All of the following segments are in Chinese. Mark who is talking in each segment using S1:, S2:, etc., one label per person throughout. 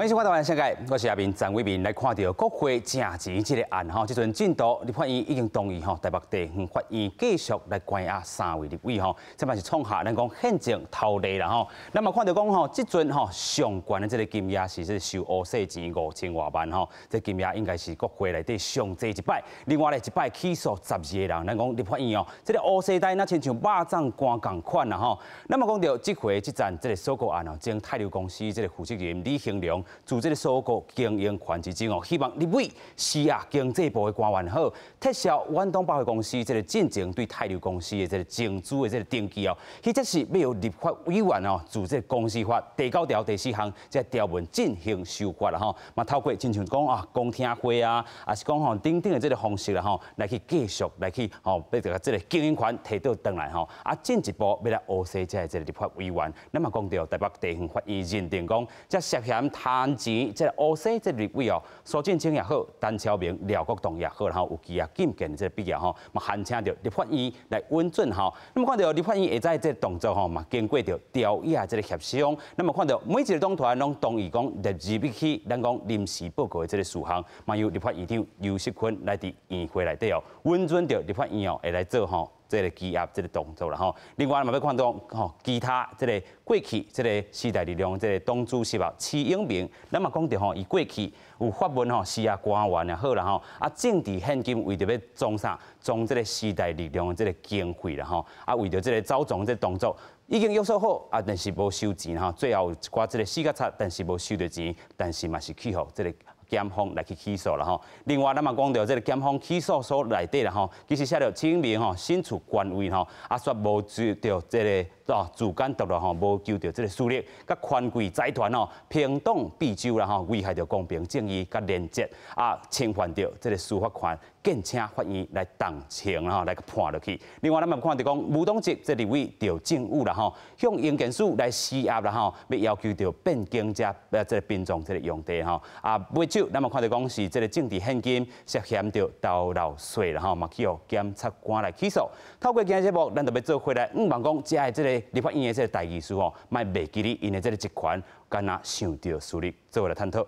S1: 欢迎收看《台湾世界》，我是阿明陈伟明，来看到国会正钱这个案吼，这阵进度，立法院已经同意吼，台北地方法院继续来关押3位立委吼，这嘛是创下咱讲宪政头例啦吼。咱嘛看到讲吼，这阵吼上悬的这个金额是收乌洗钱5000多万吼，这金额应该是国会内底上济一摆。另外咧一摆起诉12个人，咱讲立法院哦，这个乌洗袋那亲像肉粽干共款啦吼。咱嘛讲到这回这站这个收购案哦，将泰流公司这个负责人李兴良。自这个收购经营权之争哦，希望立委、市啊经济部的官员好撤销远东百货公司这个进程对泰流公司的这个竞资的这个登记哦，或者是要由立法委员哦，自这个公司法第9条第4项这条文进行修法啦吼，嘛透过亲像讲啊公听会啊，也是讲吼等等的这个方式啦吼，来去继续来去吼，要这个经营权摕到转来吼，啊进一步要来讹洗这个立法委员，咱嘛讲到台北地方法院认定讲，这涉嫌贪钱，这乌洗这立委哦，苏建清也好，陈超明、廖国栋也好，然后有其啊禁见这必要吼，嘛函请到立法院来稳准吼。那么看到立法院下在这动作吼，嘛经过着调研这个协商，那么看到每一个党团拢同意讲立即起，咱讲临时报告的这个事项，嘛由立法院长游锡堃来伫院会内底哦，稳准着立法院哦会来做吼。这个羁押这个动作啦吼，另外嘛要看到吼其他这个过去这个时代力量这个党主席啊，徐永明，咱嘛讲到吼，伊过去有发文吼施压官员也好啦吼，啊政治现金为着要装啥，装这个时代力量的这个经费啦吼，啊为着这个招总这个动作。已经约束好啊，但是无收钱哈，最后有一寡这个4甲叉，但是无收到钱，但是嘛是去互这个检方来去起诉啦吼。另外，咱嘛讲到这个检方起诉所内底啦吼，其实写了清明吼，身处官位吼，啊却无注到这个自甘堕落吼，无求到这个私利，甲权贵财团吼平等必周啦吼，危害到公平正义甲廉洁啊，侵犯到这个司法权。建请法院来当情啦吼，来判落去。另外，咱嘛看到讲，无党籍这立委着政府啦吼，向营建署来施压啦吼，要求着变更这个殡葬这个用地吼。啊，尾酒咱嘛看到讲是这个政治现金涉嫌着逃漏税啦吼，嘛去予检察官来起诉。透过今日节目，咱就要做回来，望讲这个这个立法院的这个代议士吼，莫袂记哩因的这个职权，敢若想着私利，做来探讨。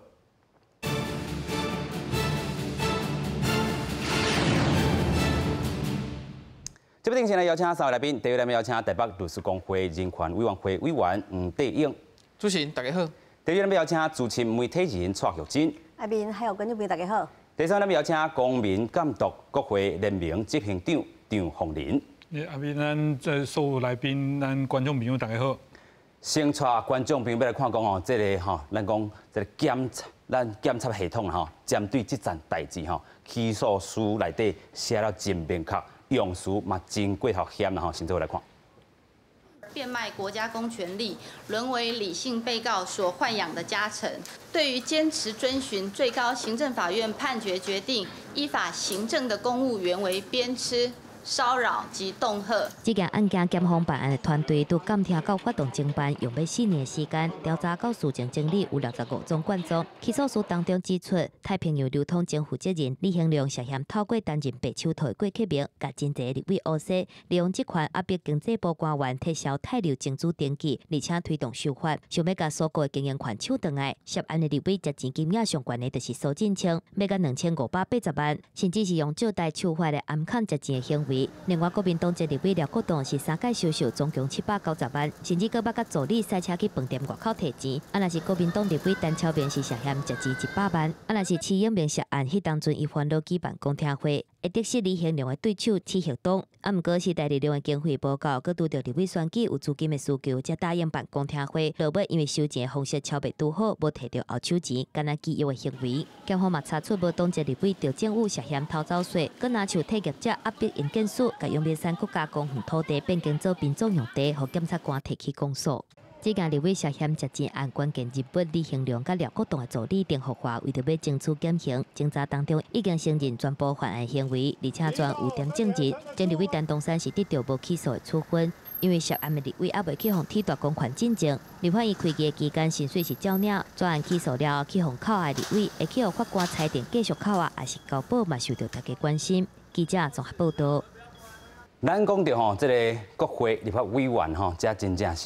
S1: 这边先来邀请3位来宾，第一位来邀请台北律师公会人权委员会委员黄德英。
S2: 主持人大家好。
S1: 第二位来邀请资深媒体人蔡玉珍。
S3: 阿明还有观众朋友大家好。
S1: 第三位来邀请公民监督国会联盟执行长张宏林。
S4: 阿明，咱所有来宾、咱观众朋友大家好。
S1: 先带观众朋友来看讲哦，这个吼，咱讲这个咱检察系统吼，针对这件代志吼，起诉书内底写了真明确。用词嘛真过头险啦吼，先做来看。
S5: 变卖国家公权力，沦为理性被告所豢养的家臣。对于坚持遵循最高行政法院判决决定，依法行政的公务员为鞭笞、骚扰及恫吓。
S6: 这件案件检方办案的团队都监听到发动侦办，用要4年的时间调查到事情经历有65宗卷宗。起诉书当中指出，太平洋流通政负责人李兴良涉嫌透过担任白手套郭启明，甲真济立委乌洗，利用职权压迫经济部官员撤销泰流竞资登记，而且推动修法，想要甲所有的经营权抢回来。涉案的立委值钱金额上悬的就是苏振清，要甲2580万，甚至是用借贷手法来暗藏值钱的行为。另外，国民党籍立委廖国栋是3届销售，总共790万，甚至搁捌甲助理赛车去饭店外口摕钱。啊，若是国民党立委陈超明是涉嫌值钱100万。啊，若是徐永明涉案，迄当阵伊烦恼举办公听会，会得悉李兴良的对手徐旭东。啊，毋过时代力量的经费报告，搁拄到立委选举有资金的需求，才答应办公听会。落尾因为收钱的方式超袂拄好，无摕到后手钱，敢若基约的行为。检方嘛查出无党籍立委着政府涉嫌偷走税，搁拿像退业者压迫营建署，甲永明山国家公园土地变更做殡葬用地，互检察官提起公诉。这件立委涉嫌值钱案关键人物李兴良甲廖国栋的助理丁福华，为着要争取减刑，侦查当中已经承认全部犯案行为，而且全有点证据。前立委陈东山是得到无起诉的处分，因为涉案的立委还未去互剃断公权进程。立法院开议期间薪水是照领，专案起诉了去互扣押立委，会去互法官裁定继续扣押，还是交保嘛受到大家关心。记者综合报道。
S1: 咱讲到吼，这个国会立法委员吼，这真正是吼。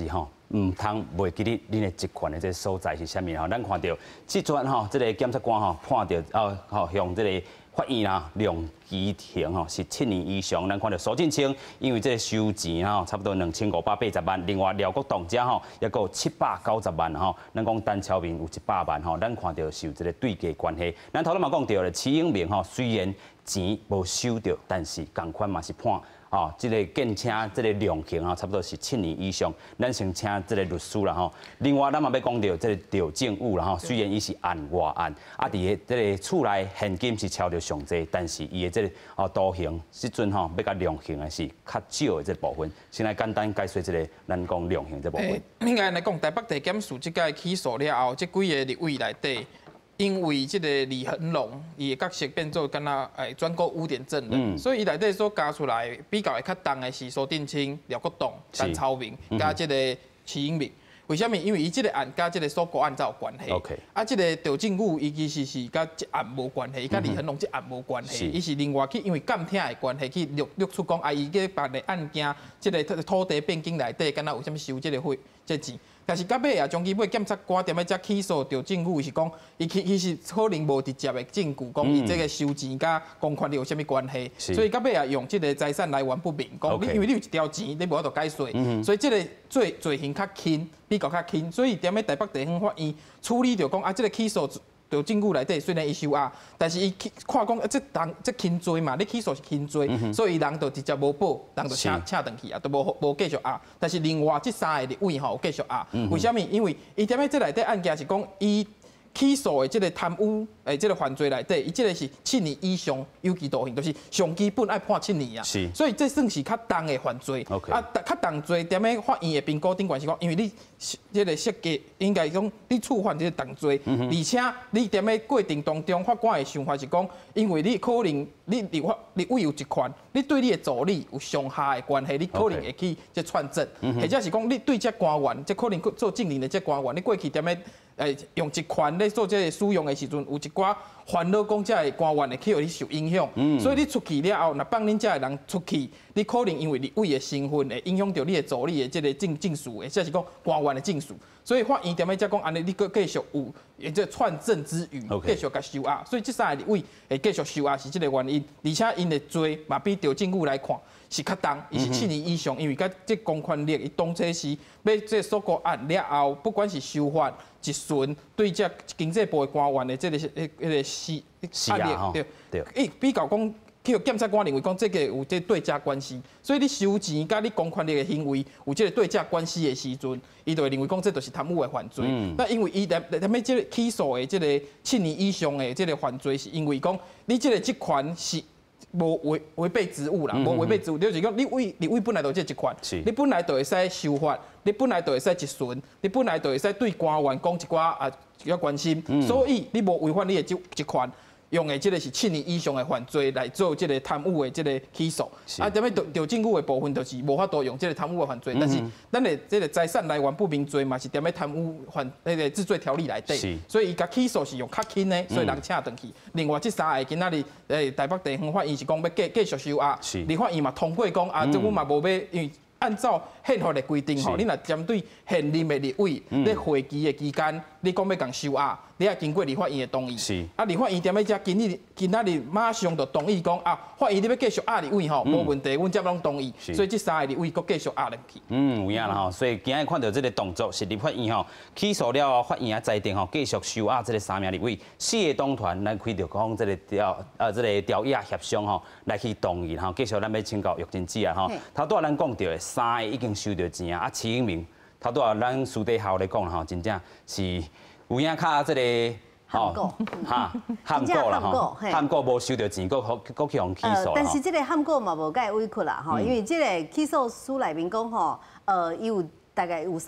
S1: 通袂记哩恁的职权的这所在是啥物吼？咱看到即阵吼，这个检察官吼判到向这个法院啦量刑庭吼是7年以上。咱看到苏振清因为这个收钱吼差不多2580万，另外廖国栋遮吼也有790万吼。咱讲单超明有100万吼，咱看到是有这个对价关系。咱头先嘛讲到了，齐英明吼虽然钱无收到，但是共款嘛是判。这个建请这个量刑差不多是7年以上。咱先请这个律师啦吼。另外，咱嘛要讲到这个赵正武啦吼，虽然伊是案外案，伫个这个厝内现金是超着上济，但是伊的这个徒刑即阵要甲量刑的是较少的这部分。先来简单解说这个咱讲量刑这部分。
S2: 应该来讲，台北地检署即届起诉了后，即几个立委内底。因为即个李恒龙，伊的角色变做敢若转过污点证人，所以伊内底所加出来比较会较重的是苏定清、廖国栋、陈超明，加即个齐英明。为什么？因为伊即个案甲即个所告案才有关系。即个赵正武伊其实是甲即案无关系，伊甲李恒龙即案无关系，伊是另外去因为监听的关系去录出讲，伊个办的案件，即个土地变更内底，敢若有啥物收即个费、即钱。但是到尾啊，将基本检察官踮咧遮起诉赵正武是讲，伊其实可能无直接的证据，讲伊这个收钱甲公权力有啥物关系，所以到尾啊用即个财产来源不明，讲你因为你有一条钱，你无法度解税，所以即个罪行较轻，比较较轻，所以踮咧台北地方法院处理着讲啊，即个起诉。就证据内底虽然伊收押，但是伊看讲这轻罪嘛，你起诉是轻罪，所以人就直接无报，人就请转去啊，都无继续押。但是另外这3个立委吼有继续押，为什么？因为伊踮咧这内底案件是讲伊起诉的这个贪污这个犯罪内底，伊这个是7年以上有期徒刑，就是上基本爱判7年啊。所以这算是较重的犯罪。较重罪踮咧法院的评估顶悬是讲，因为你这个设计应该讲你触犯这个重罪，而且你踮咧过程当中，法官的想法是讲，因为你可能你立委有一款，你对你的助理有上下的关系，你可能会去这串证，或者是讲你对这官员，这可能做证人的这官员，你过去踮咧。用一款咧做这个使用的时阵，有一寡烦恼讲这个官员会去互你受影响，所以你出去了后，若放恁这个人出去，你可能因为立委的身份会影响到你的助理的这个证书，或者是讲官员的证书，所以法院踮咧才讲安尼，你继续有这串证之余，继续甲收押，所以这3个立委会继续收押是这个原因，而且因的罪嘛比赵正武来看。是较重，伊是7年以上，因为甲这公权力，伊当初是要这所告案了后，不管是修法、一顺对这经济部的官员的这个压力，对，伊比较讲，去检察官认为讲这个有这对价关系，所以你收钱甲你公权力的行为有这个对价关系的时阵，伊就会认为讲这就是贪污的犯罪。那因为伊踮这个起诉的这个7年以上的这个犯罪，是因为讲你这个职权是。无违背职务啦，无违背职务，就是讲你为本来就这一款，你本来就会使修法，你本来就会使一顺，你本来就会使对官员讲一寡要关心，所以你无违反你的这款。用的这个是7年以上的犯罪来做这个贪污的这个起诉，踮咧赵正武的部分就是无法度用这个贪污的犯罪，但是咱的这个财产来源不明罪嘛是踮咧贪污那个治罪条例内底，所以伊甲起诉是用较轻的，所以人请转去。另外这3个今仔日台北地方法院是讲要继续收押，立法院嘛通过讲啊，政府嘛无要因为。按照宪法的规定吼，你若针对现任的立委咧会期的期间，你讲要共收押，你要经过立法院的同意。立法院踮咧遮今仔日马上就同意讲啊，法院你要继续押立委吼，无问题，阮则拢同意。所以这3个立委佫继续押落去。
S1: 有影啦吼，所以今日看到这个动作是立法院吼起诉了法院也裁定吼继续收押这个3名立委，4个党团咱开着讲这个这个调押协商吼来去动议吼，继续咱要请教玉珍姐啊吼，头拄咱讲到的。3个已经收到钱啊！齐英明，头拄啊，咱私底下咧讲吼，真正是有影较这个
S3: 吼，
S1: 喊过啦吼，喊过无收到钱，佫去用起诉
S3: 但是这个喊过嘛无介委屈啦吼，因为这个起诉书内面讲吼，伊有大概有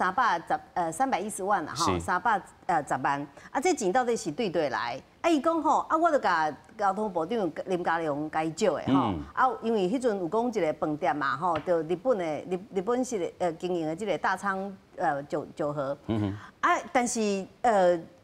S3: 310万啦吼，310万，啊，这钱到底是对来？啊，伊讲吼，啊，我就甲交通部长林佳龙解借的吼，啊，因为迄阵有讲一个饭店嘛吼，就日本式的经营的这个大昌酒盒，啊，但是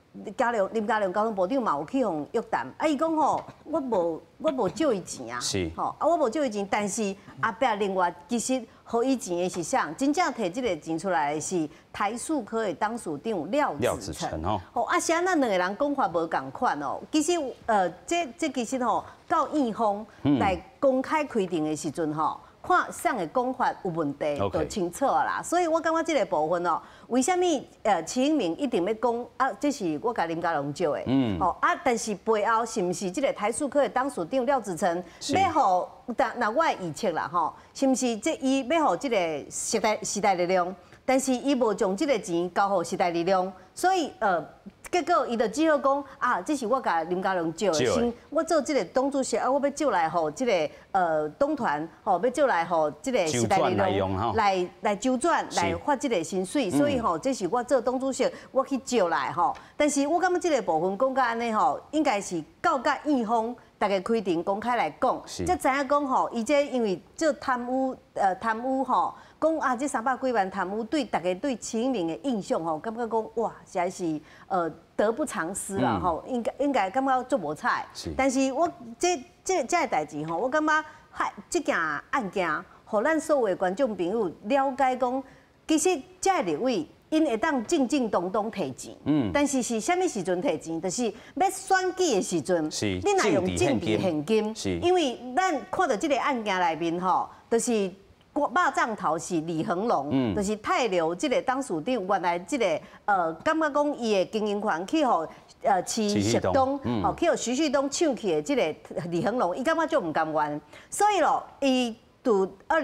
S3: 林佳龙交通部长嘛有去互约谈，伊讲吼，我无借伊钱啊，
S1: 是，
S3: 我无借伊钱，但是后壁另外其实互伊钱的是啥？真正摕这个钱出来的是台塑科的董事长廖子成吼，是安那两个人讲法无共款哦。其实这其实吼，到院方来公开开庭的时阵吼。看上的讲法有问题，就清楚啦。所以我感觉这个部分哦，为什么齐英明一定要讲啊？这是我甲林佳龙借的，但是背后是不是这个台塑科的董事长廖子成要互？那我预测啦吼，是不是这伊要互这个时代力量？但是伊无将这个钱交互时代力量，所以结果伊就只好讲啊，这是我甲林佳龙借的，先我做这个董主席啊，我要借来互这个东团吼，要借来互这个时代力量来周转来发这个薪水，所以吼，这是我做董主席我去借来吼。但是我感觉这个部分讲到安尼吼，应该是到甲院方大家开庭公开来讲，才知影讲吼，伊这因为做贪污吼。讲啊，这300几万贪污对大家对齐英明的印象吼，感觉讲哇，实在是得不偿失啦吼，应该感觉做无彩。但是我这个代志吼，我感觉这件案件，互咱所有的观众朋友了解讲，其实这个立委因会当正正当当提钱，但是是啥物时阵提钱？就是要选举的时阵，你若用政治现金，因为咱看到这个案件内面吼，就是。肉粽头是李恒龙，就是泰流这个董事长，原来这个感觉讲伊的经营权去互徐旭东，去互徐旭东抢去的这个李恒龙，伊感觉就唔甘愿，所以咯，伊从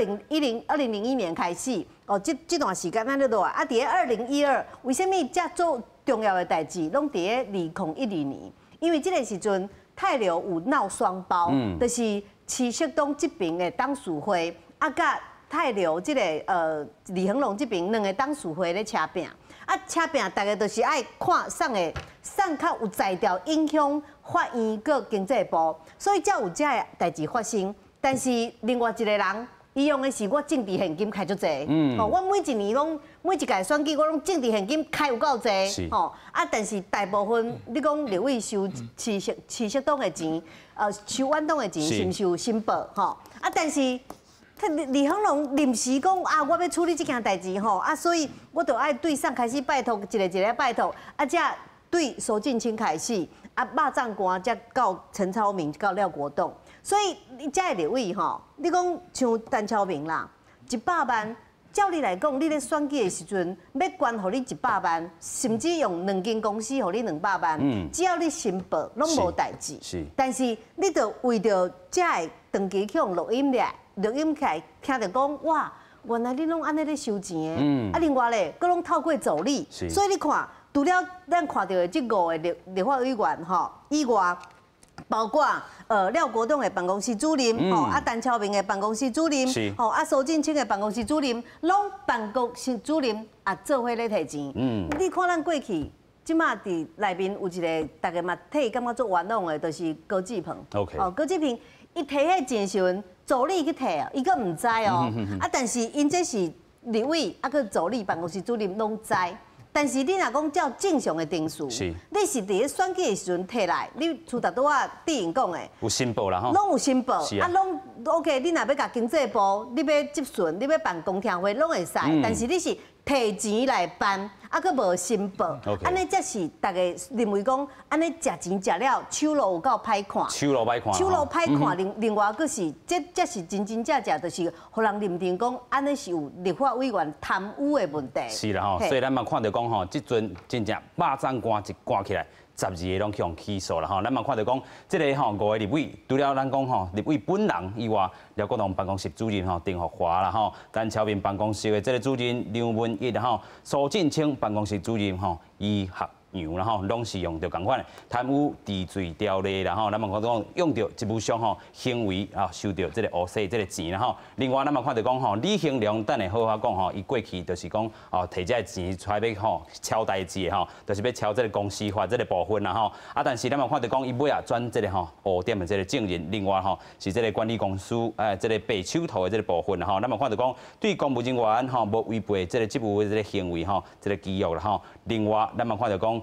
S3: 2001年开始，这段时间咱咧落啊，伫咧2012，为什么遮做重要的代志，拢伫咧2012年？因为这个时阵泰流有闹双胞，就是徐旭东这边的董事会啊，甲泰流这个李恒龙这边两个董事会咧车拼，车拼大家都是爱看送较有才调影响法院个经济部，所以才有这个代志发生。但是另外一个人，伊用的是我政治现金开足济，我每一年拢每一届选举我拢政治现金开有够济，但是大部分你讲立委收市适当的钱，收阮党的钱是毋是有申报？但是。李恒龙临时讲啊，我要处理这件代志吼，所以我就爱对上开始拜托，一个拜托，才对苏震清开始，肉粽官才到陈超明，到廖国栋，所以你这立委吼，你讲像陈超明啦，100万，照理来讲，你咧选举的时阵，要捐互你100万，甚至用2间公司互你200万，只要你申报，拢无代志。但是你就为着这个长期去用录音起来，听着讲哇，原来你拢安尼咧收钱的，另外咧，佮拢透过助理，所以你看，除了咱看到的这5个立法委员吼以外，包括廖国栋的办公室主任，陈超明的办公室主任，苏震清的办公室主任，拢办公室主任做伙咧提钱。你看咱过去。即马伫内面有一个大家嘛替感觉做冤枉的，就是高志鹏。高志鹏伊提迄钱时阵，助理去提哦，伊个唔知哦。但是因这是立委，个助理办公室主任拢知。但是你若讲照正常的定数，你是伫咧选举的时阵摕来，你厝大多啊对因讲的，
S1: 有申报啦吼，
S3: 拢有申报，拢 OK。你若要甲经济部，你要接顺，你要办公听会，拢会使。但是你是摕钱来办，佫无申报，安尼才是大家认为讲，安尼食钱食了，手路有够歹看。
S1: 手路
S3: 歹看，另外佫是，这是真正，就是互人认定讲，安尼是有立法委员贪污的问题。
S1: 是啦吼，所以咱嘛看到讲吼，即阵真正肉粽官一挂起来。12个拢去用起诉啦吼，咱嘛看到讲，这个吼5个立委，除了咱讲吼立委本人以外，廖国栋办公室主任吼丁福华啦吼，陈超明办公室的这个主任梁文义啦吼，苏震清办公室主任吼伊学样啦吼，拢是用着同款的贪污治罪条例啦吼，咱嘛看到讲用着职务上吼行为收着这个乌西这个钱啦吼。另外咱嘛看到讲吼李兴良，等下好好讲吼，伊过去就是讲摕这个钱出来要吼敲代志的吼，就是要敲这个公司法这个部分啦吼。但是咱嘛看到讲伊尾转这个吼污点的这个证人，另外吼是这个管理公司这个白手套的这个部分啦吼。咱嘛看到讲对公务人员吼无违背这个职务的这个行为吼，这个记录啦吼。另外咱嘛看到讲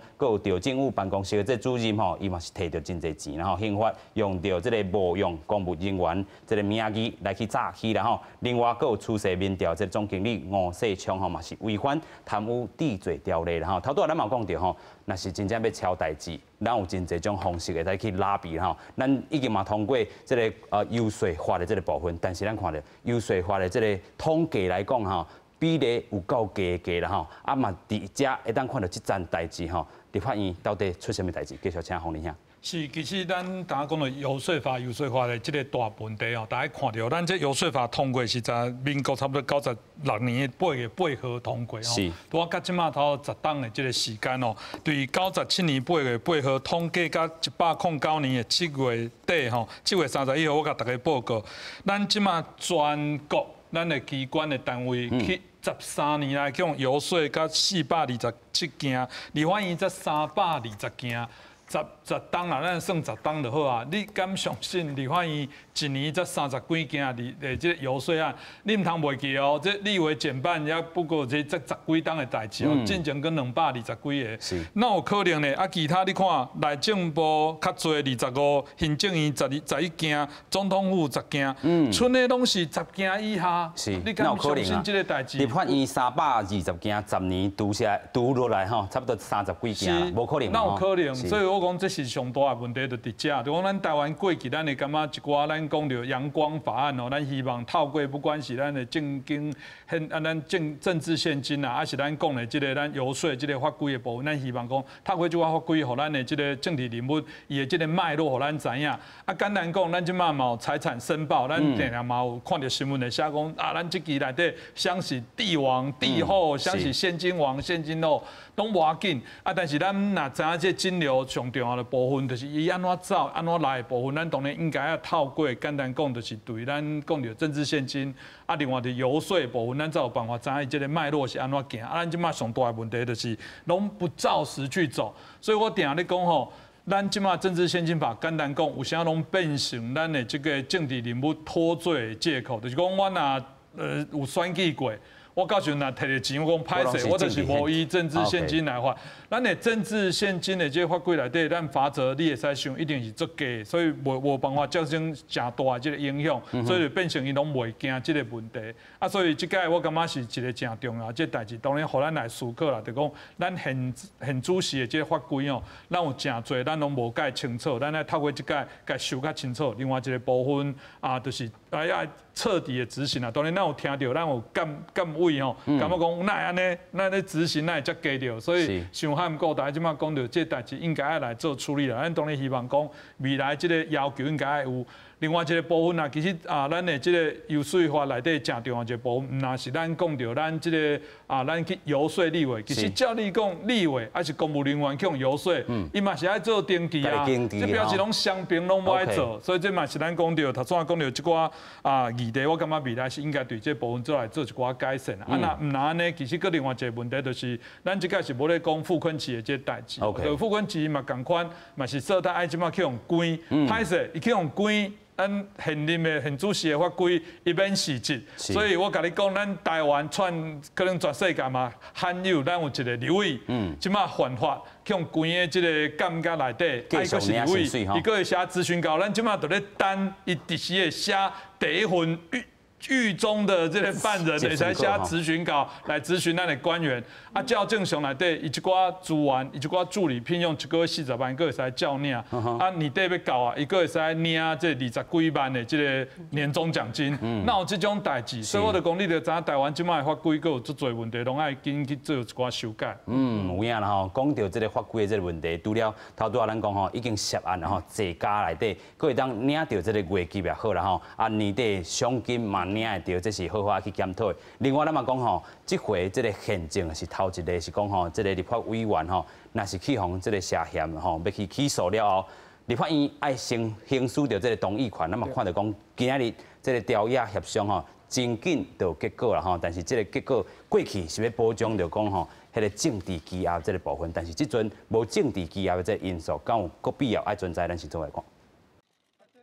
S1: 佮有调政府办公室的这主任吼，伊嘛是摕到真侪钱，然后刑法用到这个无用公务人员这个名义来去诈欺啦吼。另外佮有出示民调这总经理吴世昌吼嘛是违反贪污治罪条例啦吼。头拄咱嘛讲到吼，若是真正要敲代志，咱有真侪种方式会来去拉比吼。咱已经嘛通过这个游说法的这个部分，但是咱看到游说法的这个统计来讲吼。比例有够低啦吼，啊嘛伫遮会当看到即件代志吼，立法院到底出什么代志？继续请洪林兄。
S4: 是，其实咱刚刚讲到游说法的这个大问题哦，大家看到，咱这游说法通过是在民国差不多96年的8月8号通过哦。是。我甲即马头10档的这个时间哦，对97年8月8号统计到109年的7月底吼，7月31号我甲大家报告，咱即马全国咱的机关的单位去。13年来，用游说到427件，立法院才320件，10档啦，咱算10档就好啊。你敢相信立法院一年才30几件的这个游说案？你唔通袂记哦，这立委减半也不过这10几档的代志哦，进前跟220几个，那有可能呢？啊，其他你看，内政部较侪25，行政院11件，总统府10件，剩的拢是10件以下。是，你敢相信这个代志？
S1: 立法院320件，10年读落来吼，差不多30几件，无可能。
S4: 那有可能，所以我讲这是上大的问题，就伫遮。就讲咱台湾过去，咱会感觉一寡咱讲到阳光法案哦，咱希望透过不管是咱的政经咱政治现金啊，还是咱讲的这个咱游说这个法规的部分，咱希望讲透过这个法规，互咱的这个政治人物伊的这个脉络，互咱知影。啊，简单讲，咱即马嘛有财产申报，咱定定嘛有看到新闻的写讲啊，咱这期内底像是帝王、帝后，像是现金王、现金后，拢无要紧。啊，但是咱若知影这金流上重要的部分，就是伊安怎走、安怎来的部分，咱当然应该要透过简单讲，就是对咱讲到政治现金，啊，另外的游说的部分，咱才有办法知影这个脉络是安怎行。啊，咱即马上大的问题就是拢不照实去走，所以我定咧讲吼。咱即马政治现金法简单讲，有啥拢变成咱的这个政治人物脱罪的借口，就是讲我若有选举过。我到时候若摕着钱，我讲歹势，我就是无依政治现金来罚。咱的政治现金的这个法规内底，咱罚则你会使想一定是足低，所以无办法造成真大的这个影响，所以就变成伊拢袂惊这个问题。啊，所以即届我感觉是一个真重要这代志，当然互咱来思考啦，就讲咱现主席的这个法规哦，咱有真侪咱拢无解清楚，咱来透过即届该修较清楚。另外一个部分啊，就是要彻底的执行啊。当然，咱有听到，咱有监委吼，感觉讲那安尼，那咧执行那会才加着，所以想喊唔够，大家即马讲到这代志应该要来做处理啦。咱当然希望讲未来这个要求应该要有。另外一个部分啊，其实啊，咱的这个游说法内底真重要一个部分，若是咱讲到咱这个啊，咱去游说立委，其实照你讲，立委还是公务人员去用游说，伊嘛是爱做登记啊，这表示拢双边拢无爱做，所以这嘛是咱讲到头先讲到即寡啊议题，我感觉未来是应该对这部分做来做一寡改善啊。那唔安尼，其实佮另外一个问题就是，咱即个是无咧讲傅昆萁的这代志，就傅昆萁嘛共款，嘛是说他爱即马去用关，歹势伊去用关。咱现任的现主席的法规一免细节，所以我甲你讲，咱台湾可能全世界嘛罕有，咱有一个立委，即马犯法，去用关的这个监察内底，还个是立委，伊个会写咨询稿，咱即马就咧等伊第时会写第一份狱中的这个犯人，会使写咨询稿来咨询咱的官员。啊，照正常内底，伊一寡资源，伊一寡助理聘用1个月40万，个会使照领。啊，年底要到啊，伊个会使领这20几万的这个年终奖金。那有这种代志，所以我就讲，你就知影台湾即摆的法规，有足侪问题，拢爱紧去做一寡修改。
S1: 有影啦吼，讲到这个法规的这个问题，除了头拄仔咱讲吼，已经涉案啦吼，坐家内底，佫会当领到这个月级也好啦吼，啊年底奖金嘛领会到，这是好好去检讨。另外咱嘛讲吼，这回这个宪政是头一个是讲吼，这个立法委员吼，若是去互这个涉嫌吼，要去起诉了后，立法院爱先行使到这个同意权，咱嘛看到讲今仔日这个调解协商吼，真紧就有结果啦吼，但是这个结果过去是要保障着讲吼，迄个政治羁押这个部分，但是即阵无政治羁押的这个因素，敢有必要爱存在？咱是做来看。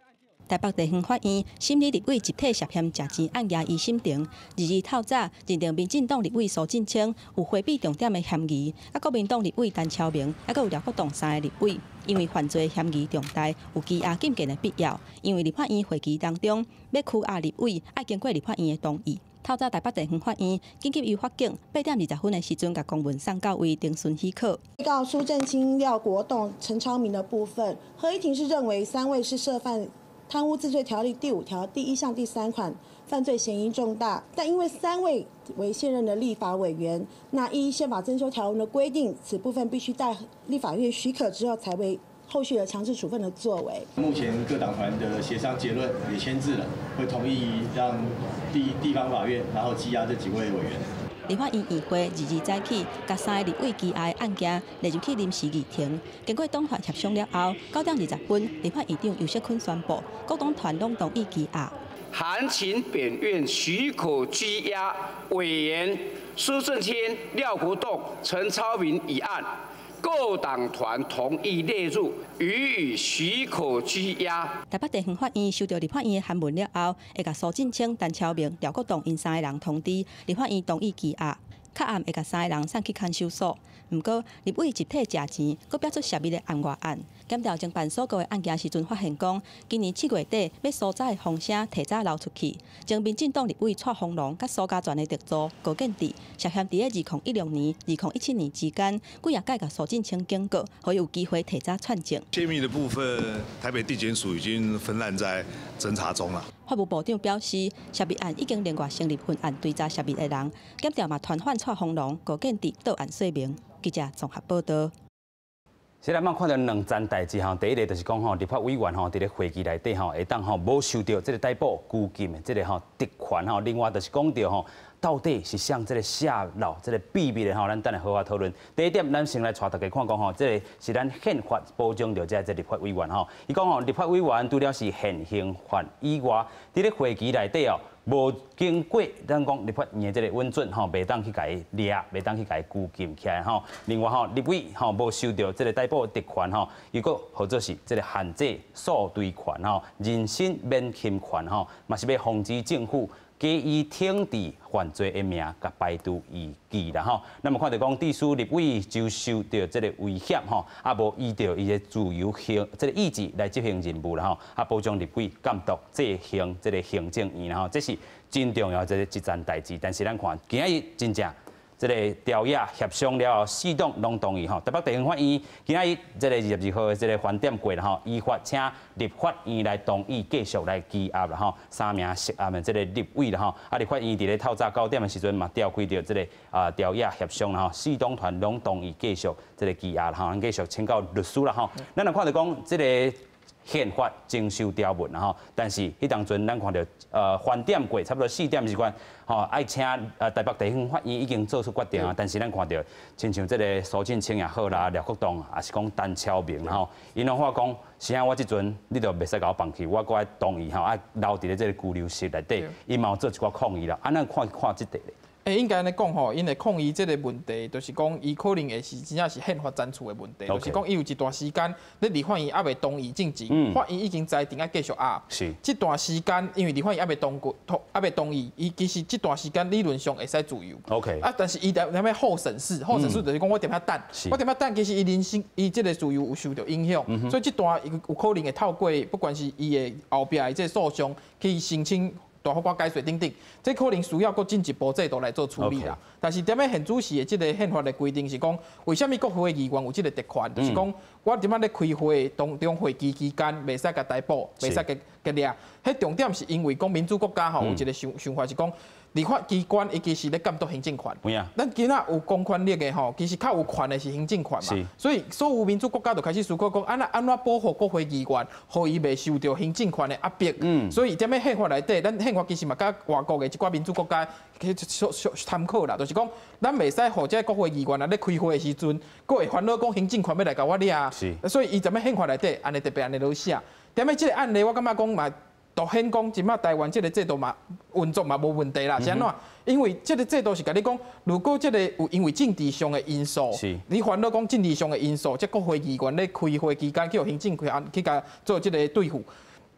S7: 台北地方法院审理立委集体涉嫌食钱案件，伊审庭22透早认定民进党立委苏振清有回避重点的嫌疑，国民党立委陈超明，有廖国栋3个立委，因为犯罪嫌疑重大，有羁押禁见的必要。因为立法院会期当中要拘押立委，要经过立法院的同意。透早台北地方法院紧急由法警8点20分的时阵，甲公文送到为庭讯许可。
S8: 被告苏振清、廖国栋、陈超明的部分，合议庭是认为3位是涉犯贪污治罪条例第5条第1项第3款，犯罪嫌疑重大。但因为3位为现任的立法委员，那依宪法增修条文的规定，此部分必须待立法院许可之后才为后续的强制处分的作为。
S9: 目前各党团的协商结论也签字了，会同意让地方法院然后羁押这几位委员。
S7: 立法院议会22早起，甲3个立委羁押的案件列入去临时议庭。经过党团协商了后，9点20分，立法院长游锡堃宣布，各党团拢同意羁押。
S10: 函请本院许可羁押委员苏振清、廖国栋、陈超明一案。各党团同意列入，予以许可拘押。
S7: 台北地方法院收到立法院的函文了后，会甲苏振清、陈超明、廖国栋因3个人通知立法院同意羁押。较暗会甲3个人送去看守所。不过，立委集体食钱，佫标出涉密的案外案。检调侦办所过的案件时阵，发现讲，今年7月底要所在的风声提早流出去，将民进党立委蔡宏龙甲苏家全的特助高建志涉嫌伫2016年、2017年之间，几夜甲苏振清警告，可以有机会提早串证。
S11: 泄密的部分，台北地检署已经分案在侦查中了。
S7: 法务部长表示，涉密案已经连续成立分案追查涉密的人，检调嘛传唤蔡宏龙、高建志到案说明。记者综合报道。
S1: 现在咱看到2件代志吼，第一个就是讲吼，立法委员吼，伫咧会议内底吼，会当吼无受到这个逮捕拘禁的这个吼特权吼，另外就是讲到吼，到底是向这个泄露这个秘密的吼，咱等下好好讨论。第一点，咱先来带大家看讲吼，这个是咱宪法保障着这立法委员吼。伊讲吼，立法委员除了是现行法以外，伫咧会议内底哦。无经过咱讲立法院的这个允准吼，袂当去甲伊掠，袂当去甲伊拘禁起来吼。另外吼，立委吼无受到这个逮捕特权吼，伊个或者是这个限制诉追权吼、人身免侵权吼，嘛是要防止政府假以挺治犯罪的名，甲排除异己啦吼。那么看到讲，致使立委就受到这个威胁吼，啊无依照伊的自由这个意志来执行任务啦吼，啊保障立委监督执行这个行政院啦吼，这是真重要一件代志。但是咱看今日真正。这个调野协商了后，4党拢同意吼。台北地方法院今仔日这个22号的这个翻点过了吼，依法请立法院来同意继续来羁押了吼。3名涉案的这个立委了吼，啊立法院伫咧透早9点的时阵嘛召开着这个调野协商啦吼，4党团拢同意继续这个羁押啦吼，咱继续请教律师啦吼。咱来看到讲这个。宪法征收条文啦吼，但是迄当阵咱看到翻点过差不多4点时间，吼爱请台北地方法院已经做出决定啊，但是咱看到亲像这个苏振清也好啦，廖国栋也是讲陈超明啦吼，因拢话讲，是啊我即阵你就袂使甲我放弃，我搁爱同意吼，啊留伫咧这个拘留室内底，因嘛有做一寡抗议啦，啊咱看即块咧。
S2: 应该安尼讲吼，因为抗议这个问题，就是讲伊可能会是真正是宪法删除的问题，就是讲伊有一段时间，咧立法院还未同意进前，法院已经裁定要继续压。
S1: 是。这
S2: 段时间，因为立法院还未同意，伊其实这段时间理论上会使自由。
S1: OK。
S2: 啊，但是伊在要后审视，就是讲我踮遐等，我踮遐等，其实伊人生伊这个自由有受到影响，所以这段有可能会透过不管是伊的后壁的这诉讼去申请。大法官解释等等，这可能需要搁进一步制度来做处理啦。但是点样宪主席的这个宪法的规定是讲，为什么国会议员有这个特权？就是讲，我点样咧开会当中会期期间，袂使甲逮捕，袂使甲掠。迄重点是因为讲民主国家吼有一个想法是讲。立法机关伊其实咧监督行政权，咱今仔有公权力的吼，其实较有权的是行政权嘛，所以所有民主国家就开始思考讲，安怎保护国会议员，互伊袂受到行政权的压迫。所以踮咧宪法内底，咱宪法其实嘛甲外国的一寡民主国家去参考啦，就是讲咱袂使互这国会议员啊咧开会的时阵，佫会烦恼讲行政权要来甲我掠，所以伊踮咧宪法内底安尼特别安尼落写。踮咧这个案例，我感觉讲嘛。都显讲，即马台湾这个制度嘛运作嘛无问题啦，是安怎？因为这个制度是甲你讲，如果这个有因为政治上的因素，你烦恼讲政治上的因素，即国会议员咧开会期间去行政权去甲做这个对付。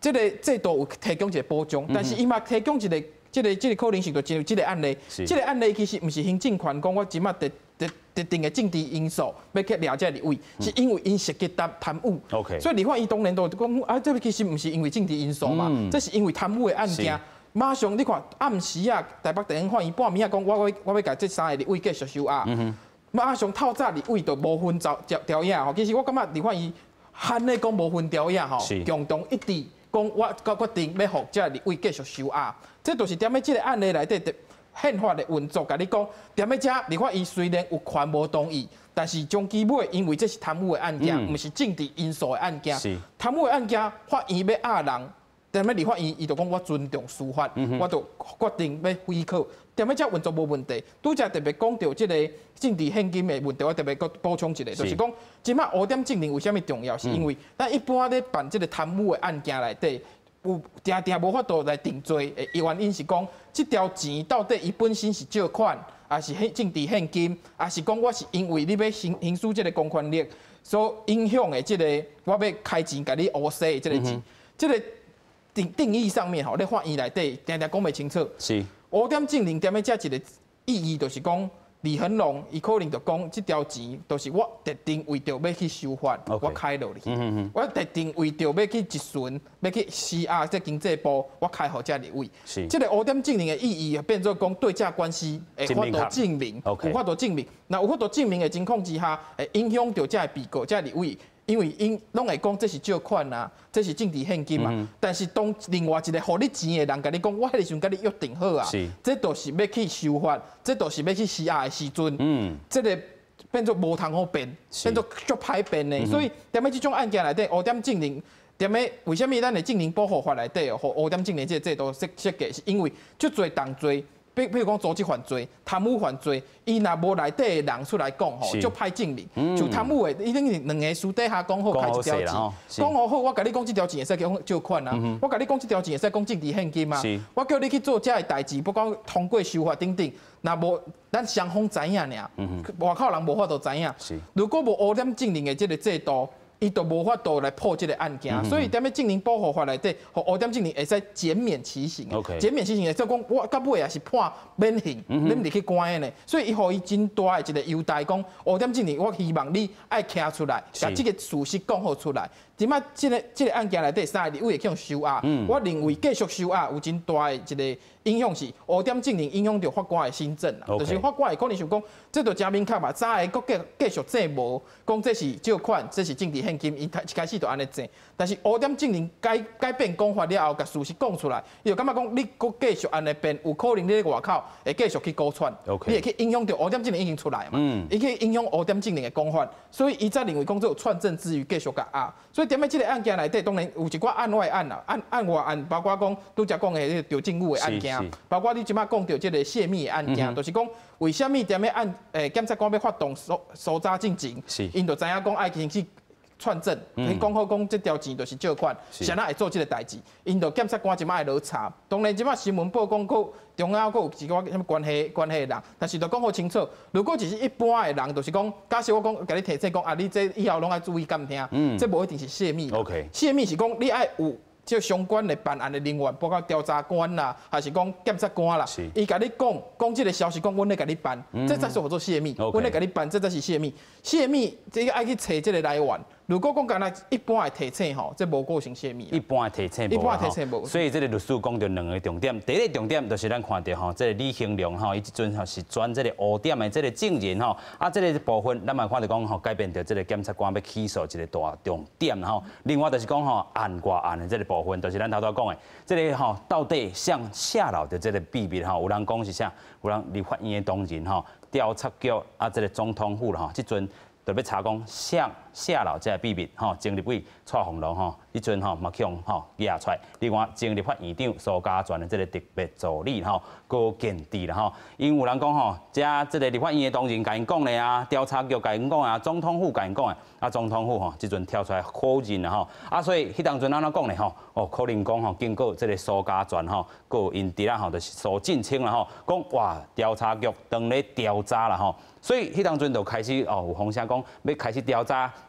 S2: 这个制度有提供一个保障，但是伊嘛提供一个这个可能性，就有这个案例。这个案例其实不是行政权讲我即马特定的政治因素要去了解立委，是因为因涉及贪污。所以立法院当然都讲啊，这其实不是因为政治因素嘛，这是因为贪污的案件。马上你看暗时啊，台北地方法院半暝啊讲，我要甲这3个立委继续收押。马上透早立委就无分调野吼，其实我感觉立法院罕咧讲无分调野吼，共同一致讲我决定要互这立委继续收押。这就是踮咧这个案例内底宪法的运作，甲你讲，踮咧遮立法院虽然有权无同意，但是终其尾，因为这是贪污的案件，毋是政治因素的案件。贪污的案件，法院要压人，踮咧立法院伊就讲我尊重司法，我就决定要恢考。踮咧遮运作无问题。拄则特别讲到这个政治现金的问题，我特别补充一个，就是讲，即马5点证明为虾米重要？是因为咱一般咧办这个贪污的案件内底。有定无法度来定罪，原因是讲，这条钱到底伊本身是借款，还是政治现金，还是讲我是因为你要行使这个公权力所影响的这个，我要开钱给你乌洗的这个钱，这个定义上面吼，咧法院内底定讲袂清楚。是5点证明踮咧遮一个意义，就是讲。李恒龙，伊可能就讲，这条钱都是我特定为着要去修法，我开落去。我特定为着要去质询，要去施压这经济部，我开好这立委。这个5点证明的意义，变做讲对价关系会法度证明，有法度证明。那有法度证明的情况之下，会影响到这被告这立委。因为因拢会讲这是借款啊，这是政治现金嘛。但是当另外一个互你钱的人甲你讲，我迄个时阵甲你约定好啊，这都是要去修法，这都是要去施压的时阵，这个变作无通好辩，变作足歹辩的。所以踮咧这种案件内底，5点证明，踮咧为什么咱的证明保护法内底互5点证明这个制度设计，是因为足侪重罪。比如讲组织犯罪、贪污犯罪，伊若无内底的人出来讲吼，就歹证明。就贪污的，一定是2个私底下讲好开一条钱，讲好，我甲你讲这条钱会使讲借款啊，我甲你讲这条钱会使讲政治现金啊，我叫你去做这个代志，不讲通过修法等等，若无咱双方知影尔，外口人无法度知影。如果无5点证明的这个制度。伊都无法度来破这个案件，所以踮咧证明保护法内底，和5点证明会使减免其刑。减免其刑，即讲我到尾也是判免刑，免入去关的呢。所以伊互伊真大的一个优待，讲5点证明，我希望你爱徛出来，把这个事实讲好出来。即摆这个案件内底3个立委会去收押，我认为继续收押有真大的一个影响是5点证明影响到法官的心证啦。就是法官会可能想讲，这就真明确嘛，早个佫继续制无，讲这是借款，这是政治现金，伊一开始就安尼制。但是5点证明改变讲法了后，甲事实讲出来，伊就感觉讲你佫继续安尼变，有可能你咧外口会继续去勾串，你会去影响到5点证明已经出来嘛，伊去影响5点证明的讲法，所以伊才认为讲这有串证之余继续甲压。所以踮咧这个案件内底，当然有一寡案外案啦，案外案，包括讲拄则讲的迄个调政务的案件，包括你即摆讲到这个泄密的案件，就是讲为什么踮咧案检察官要发动搜查进程，因就知影讲爱先去串证，讲好讲这条钱就是借款，谁人会做这个代志，因就检察官即摆会落查。当然即摆新闻报讲过中央有一个什么关系的人，但是就讲好清楚，如果只是一般的人，就是讲，假设我讲甲你提醒讲啊，你这以后拢爱注意监听，这无一定是泄密。泄密是讲你爱有。即相关的办案的人员，包括调查官啦，还是讲检察官啦，伊甲你讲这个消息，讲阮咧甲你办，这才是叫做泄密。阮咧甲你办，这才是泄密。泄密这个爱去查这个来源。如果讲干那一般的提醒吼，这无构成泄密。一般的提醒无。所以这个律师讲到2个重点，第一个重点就是咱看到吼，这个李兴良吼，伊即阵吼是转这个5点的这个证人吼，啊，这个部分咱嘛看到讲吼，改变到这个检察官要起诉一个大重点吼。另外就是讲吼，案外案的这个部分，就是咱头头讲的，这个吼到底向下老的这个秘密吼，有人讲是啥？有人立法院的同仁吼，调查局啊，这个总统府吼，即阵。特别查讲向下老这个秘密吼，前立委蔡宏龙吼，迄阵吼嘛去用吼压出来。另外，前立法院长苏家全的这个特别助理吼高建志啦吼，因有人讲吼，这个立法院的同仁甲因讲的啊，调查局甲因讲啊，总统府甲因讲的，啊总统府吼，即阵跳出来否认啦吼，啊所以迄当阵安怎讲呢吼？哦，可能讲吼，经过这个苏家全吼，个因弟啦吼，就是苏进清啦吼，讲哇调查局当咧调查啦吼。所以，迄当阵就开始哦，有风声讲要开始调查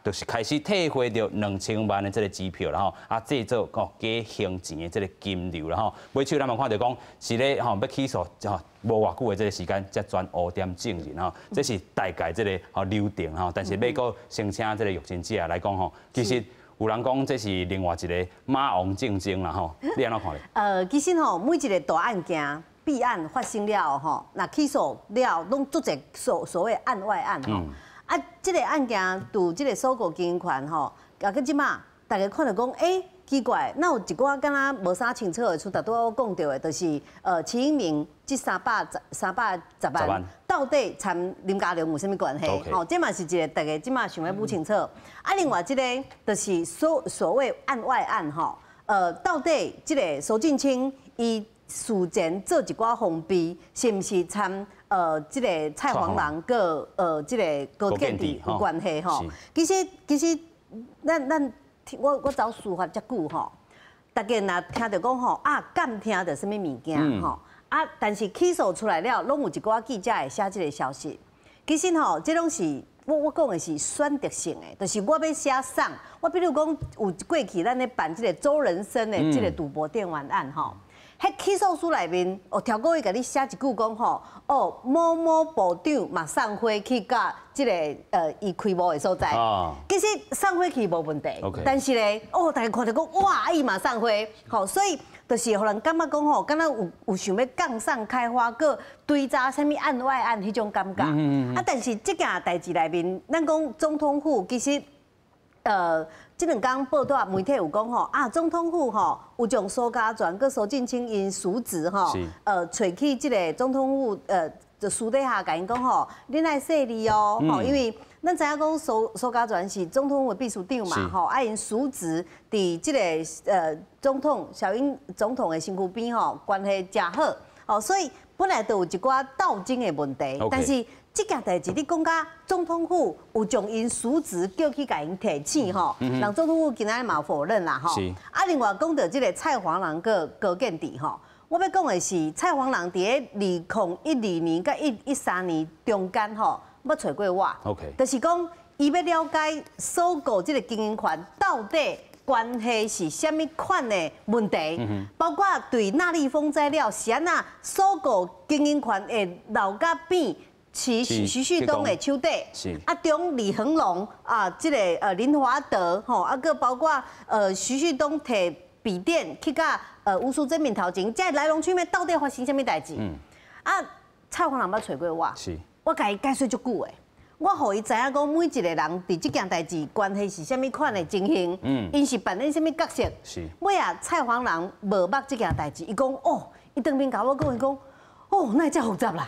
S1: 就是开始退回到2000万的这个支票，然后制作假行钱的这个金流，然后尾手咱嘛看到讲是咧要起诉无偌久的这个时间才转污点证人这是大概这个流程但是要个申请这个预征者来讲其实。有人讲这是另外一个马王竞争啦你安怎看咧？
S3: 其实每一个大案件弊案发生了那起诉了，拢做者所谓案外案这个案件对这个收购经营权到即马大家看到讲奇怪，那有一寡敢若无啥清楚的，像大多我讲到的，就是齐英明这310万，到底参林佳龙有啥物关系？这嘛是一个大家即马想要补清楚。另外一个就是所谓案外案到底这个苏震清伊事前做一寡封闭，是毋是参这个蔡黄郎个这个高建地有关系其实咱。我走司法遮久大家若听到讲敢听到什么物件但是起诉出来了，拢有一寡记者会写这个消息。其实这拢是我讲的是选择性的，就是我要写送。我比如讲有过去咱咧办这个周人生的这个赌博电玩案迄起诉书内面，调过伊甲你写一句讲某某部长嘛送花去甲即个伊开幕的所在。其实送花去无问题，但是咧大家看到讲哇，伊嘛送花，所以就是互人感觉讲敢若有想要杠上开花，搁追查啥物案外案迄种感觉。但是即件代志内面，咱讲总统府其实这两天报道媒体有讲总统府有将苏家全佮苏震清因叔侄找去这个总统府就私底下甲因讲恁爱说理因为咱知影讲苏家全是总统府的秘书长嘛因叔侄伫这个总统小英总统的身躯边关系真好所以本来就有一寡斗争的问题，但是。这件代志，你讲甲总统府有将因叔侄叫去甲因提醒让总统府今仔嘛否认啦另外讲到这个蔡黄郎个高建地我要讲的是蔡黄郎伫2012年甲2013年中间要找过我，就是讲伊要了解收购这个经营权到底。关系是虾米款的问题？包括对纳利丰材料是安那收购经营权会留甲边。是徐旭东的手底，中李恒龙这个林华德个包括徐旭东摕笔电去甲吴淑珍面头前，这来龙去脉到底发生什么代志？蔡黄郎捌找过我，我甲伊解释足久的，我互伊知影讲每一个人伫这件代志关系是虾米款的情形，因是扮演虾米角色。尾蔡黄郎无捌这件代志，伊讲伊当面甲我讲，伊讲那遮复杂啦。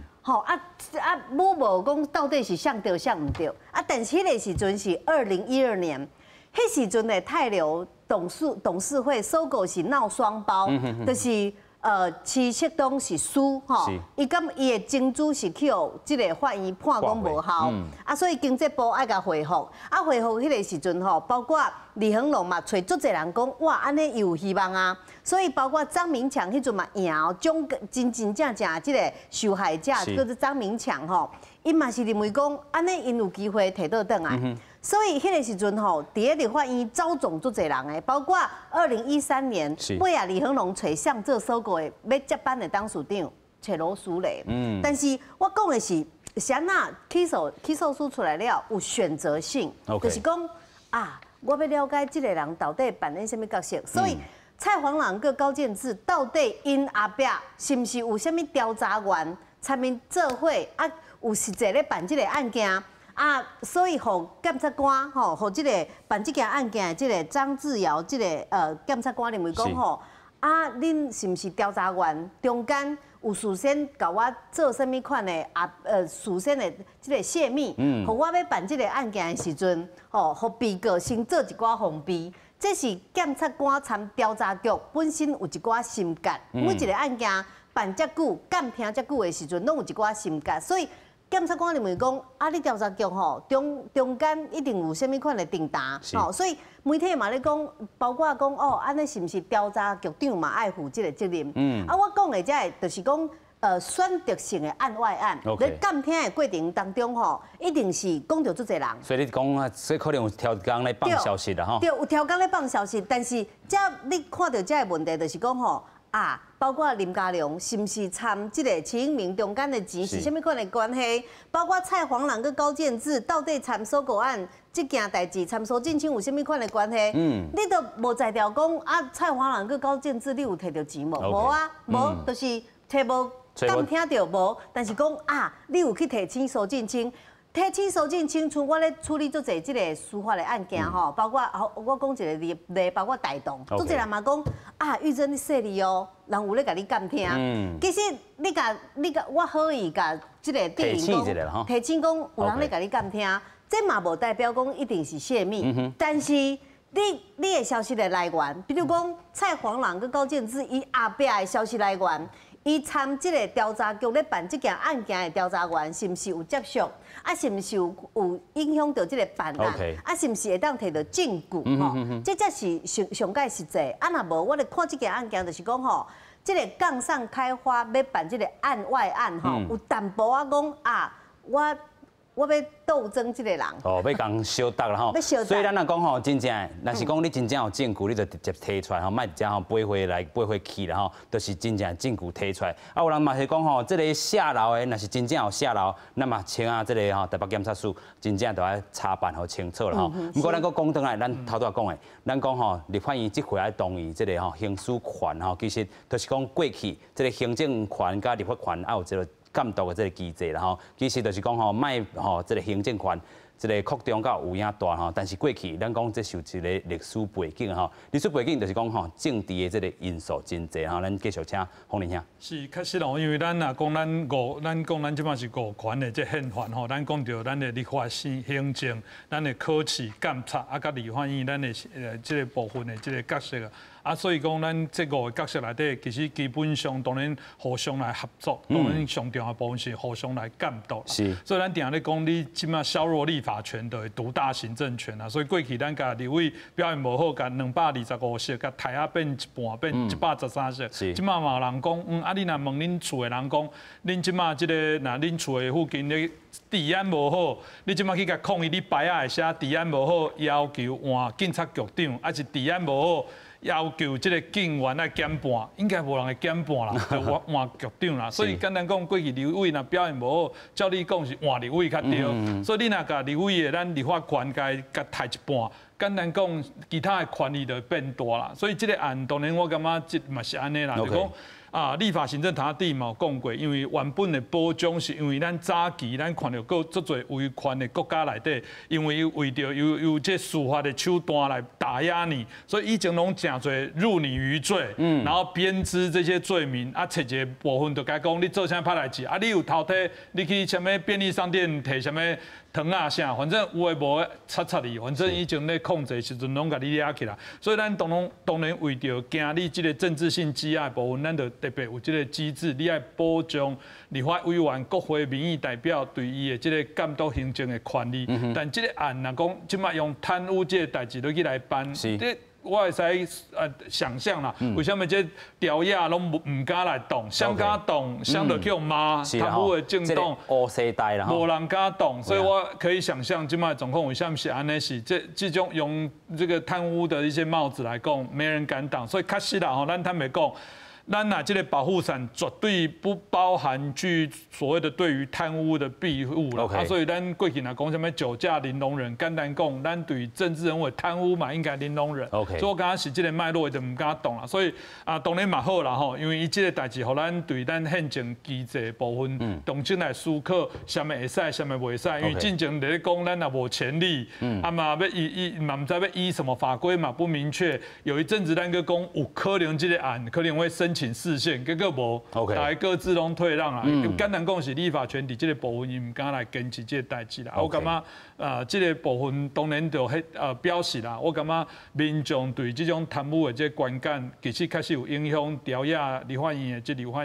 S3: 无讲到底是向对向唔对但是迄个时阵是2012年，迄时阵的泰流董事会收购是闹双包，就是徐锡东是输伊讲伊的chứng资是去即个法院判讲无效所以经济部爱甲回复回复迄个时阵包括李恒龙嘛，找足侪人讲哇，安尼有希望所以包括张明强迄阵嘛赢真正即个受害者叫做张明强因嘛是认为讲安尼因有机会摕倒转来。所以迄个时阵伫咧立法院招总足侪人诶，包括2013年，尾李恒龙找向这收购的要接班的董事长找罗淑蕾。但是我讲的是，啥那起诉书出来了有选择性，就是讲我要了解这个人到底扮演什么角色，所以蔡黄郎跟高建志到底因后壁是毋是有啥物调查员参与做伙有实际咧办这个案件？所以，互检察官互这个办这件案件的这个张志尧这个检察官认为讲恁是毋是调查员中间有事先甲我做什么款的事先的这个泄密，互我要办这个案件的时阵，互被告先做一寡封闭，这是检察官参调查局本身有一寡心结，每一个案件办遮久、监听遮久的时阵，拢有一寡心结，所以。检察官认为讲你调查局中间一定有啥物款的定达所以媒体嘛咧讲，包括讲安尼是毋是调查局长嘛爱负这个责任？我讲的这就是讲选择性的案外案，在监听的过程当中吼，一定是讲到足侪人。
S1: 所以你讲啊，所以可能有调工来放消息啦吼。
S3: 对，有调工来放消息，但是这你看到这个问题，就是讲吼啊，包括林佳龙是不是参这个秦英明中间的钱是啥物款的关系？包括蔡黄朗跟高建志到底参搜狗案这件代志，参苏进清有啥物款的关系？你都无在调讲啊，蔡黄朗跟高建志你有摕到钱无？无啊，无，就是摕无。敢听到无？但是讲啊，你有去提起苏进清，提起苏进清，像我咧处理足侪即个司法的案件吼，包括我讲一个例，包括台东，足侪人嘛讲啊，玉珍你说你哦，人有咧甲你监听，其实你甲我可以甲即个电影讲，提醒讲有人咧甲你监听，这嘛无代表讲一定是泄密，但是你的消息的来源，比如讲蔡黄朗跟高建志伊后壁的消息来源。伊参这个调查局咧办这件案件的调查员，是毋是有接触？啊，是毋是有影响到这个办案？啊，是毋是会当摕到证据？吼，这才是上界实际。啊，若无，我咧看这件案件，就是讲吼，这个杠上开发要办这个案外案，吼，有淡薄啊讲啊，我要斗争这个人。
S1: 哦，要讲小达啦吼。所以咱若讲吼，真正，若是讲你真正有证据，你就直接提出来吼，莫只吼背回来背回去啦吼，都是真正证据提出来。啊，有人嘛是讲吼，这个下楼的，若是真正有下楼，那么请啊，这个吼台北检察署真正都要查办好清楚啦吼。不过咱搁讲转来，咱头拄讲的，咱讲吼，立法院即回来动议这个吼刑事权吼，其实就是讲过去这个行政权甲立法权啊有这个。监督的这个机制啦吼，其实就是讲吼，卖吼这个行政权，这个扩张到有影大吼，但是过去咱讲这是一个历史背景吼，历史背景就是讲吼政治的这个因素真济吼，咱继续请洪林兄。
S4: 是确实哦，因为咱若讲咱即摆是五权的这宪法吼，咱讲到咱的立法、行政、咱的考试、监察啊，甲立法院咱的这个部分的这个角色啊。啊，所以讲咱这五个角色内底，其实基本上当然互相来合作，当然上重要部分是互相来监督。是，所以咱定下咧讲，你即马削弱立法权的独大行政权啊。所以过去咱甲立委表现无好，甲225席，甲抬啊变一半，变113席。是，即马嘛有人讲，啊，你若问恁厝的人讲，恁即马即个若恁厝的附近咧治安无好，你即马去甲抗议，你牌仔会写治安无好，要求换警察局长，还是治安无好？要求这个警员来减半，应该无人会减半啦，就换局长啦。所以简单讲，过去立委若表现无好，照你讲是换立委较对。所以你若甲立委的咱立法权甲抬一半，简单讲，其他的权利就变大啦。所以这个案当然我感觉这嘛是安尼啦，就讲。啊，立法行政塔底嘛有讲过，因为原本的保障是因为咱早期咱看到够足侪维权的国家内底，因为为着有这司法的手段来打压你，所以以前拢真侪入你于罪，然后编织这些罪名，啊，找一个部分就该讲你做啥歹代志，啊，你有偷摕，你去什么便利商店摕什么糖啊啥，反正有诶无诶插你，反正以前咧控制时阵拢甲你抓起来，所以咱当然为着惊你这个政治性羁押部分，咱就特别有这个机制，你爱保障立法委员、国会民意代表对伊的这个监督行政的权利。但这个案若讲即马用贪污这个代志落去来办，我会使想象啦，为什么这调查拢唔敢来动，想敢动，想着去骂贪污的政党，无人敢动，所以我可以想象即马状况为什么是安尼是这种用这个贪污的一些帽子来讲，没人敢挡，所以确实啦吼，咱坦白讲。咱这个保护伞绝对不包含具所谓的对于贪污的庇护了。啊，所以咱过去讲什么酒驾零容忍，简单讲，咱对于政治人物贪污嘛应该零容忍。所以我刚刚是这个脉络就唔敢动啦。所以啊，当然嘛好啦吼，因为伊这个代志，互咱对咱宪政机制部分重新来思考，什么会使，什么袂使。因为进前咧讲，咱也无权利，啊嘛要嘛唔知要依什么法规嘛不明确。有一阵子咱个讲有可能这个案可能会请视线，结果无，大家各自拢退让啦。简单讲是立法权伫这个部分，伊唔敢来坚持这个代志啦。我感觉这个部分当然就表示啦。我感觉民众对这种贪污的这观感，其实确实有影响调查立法院的这立法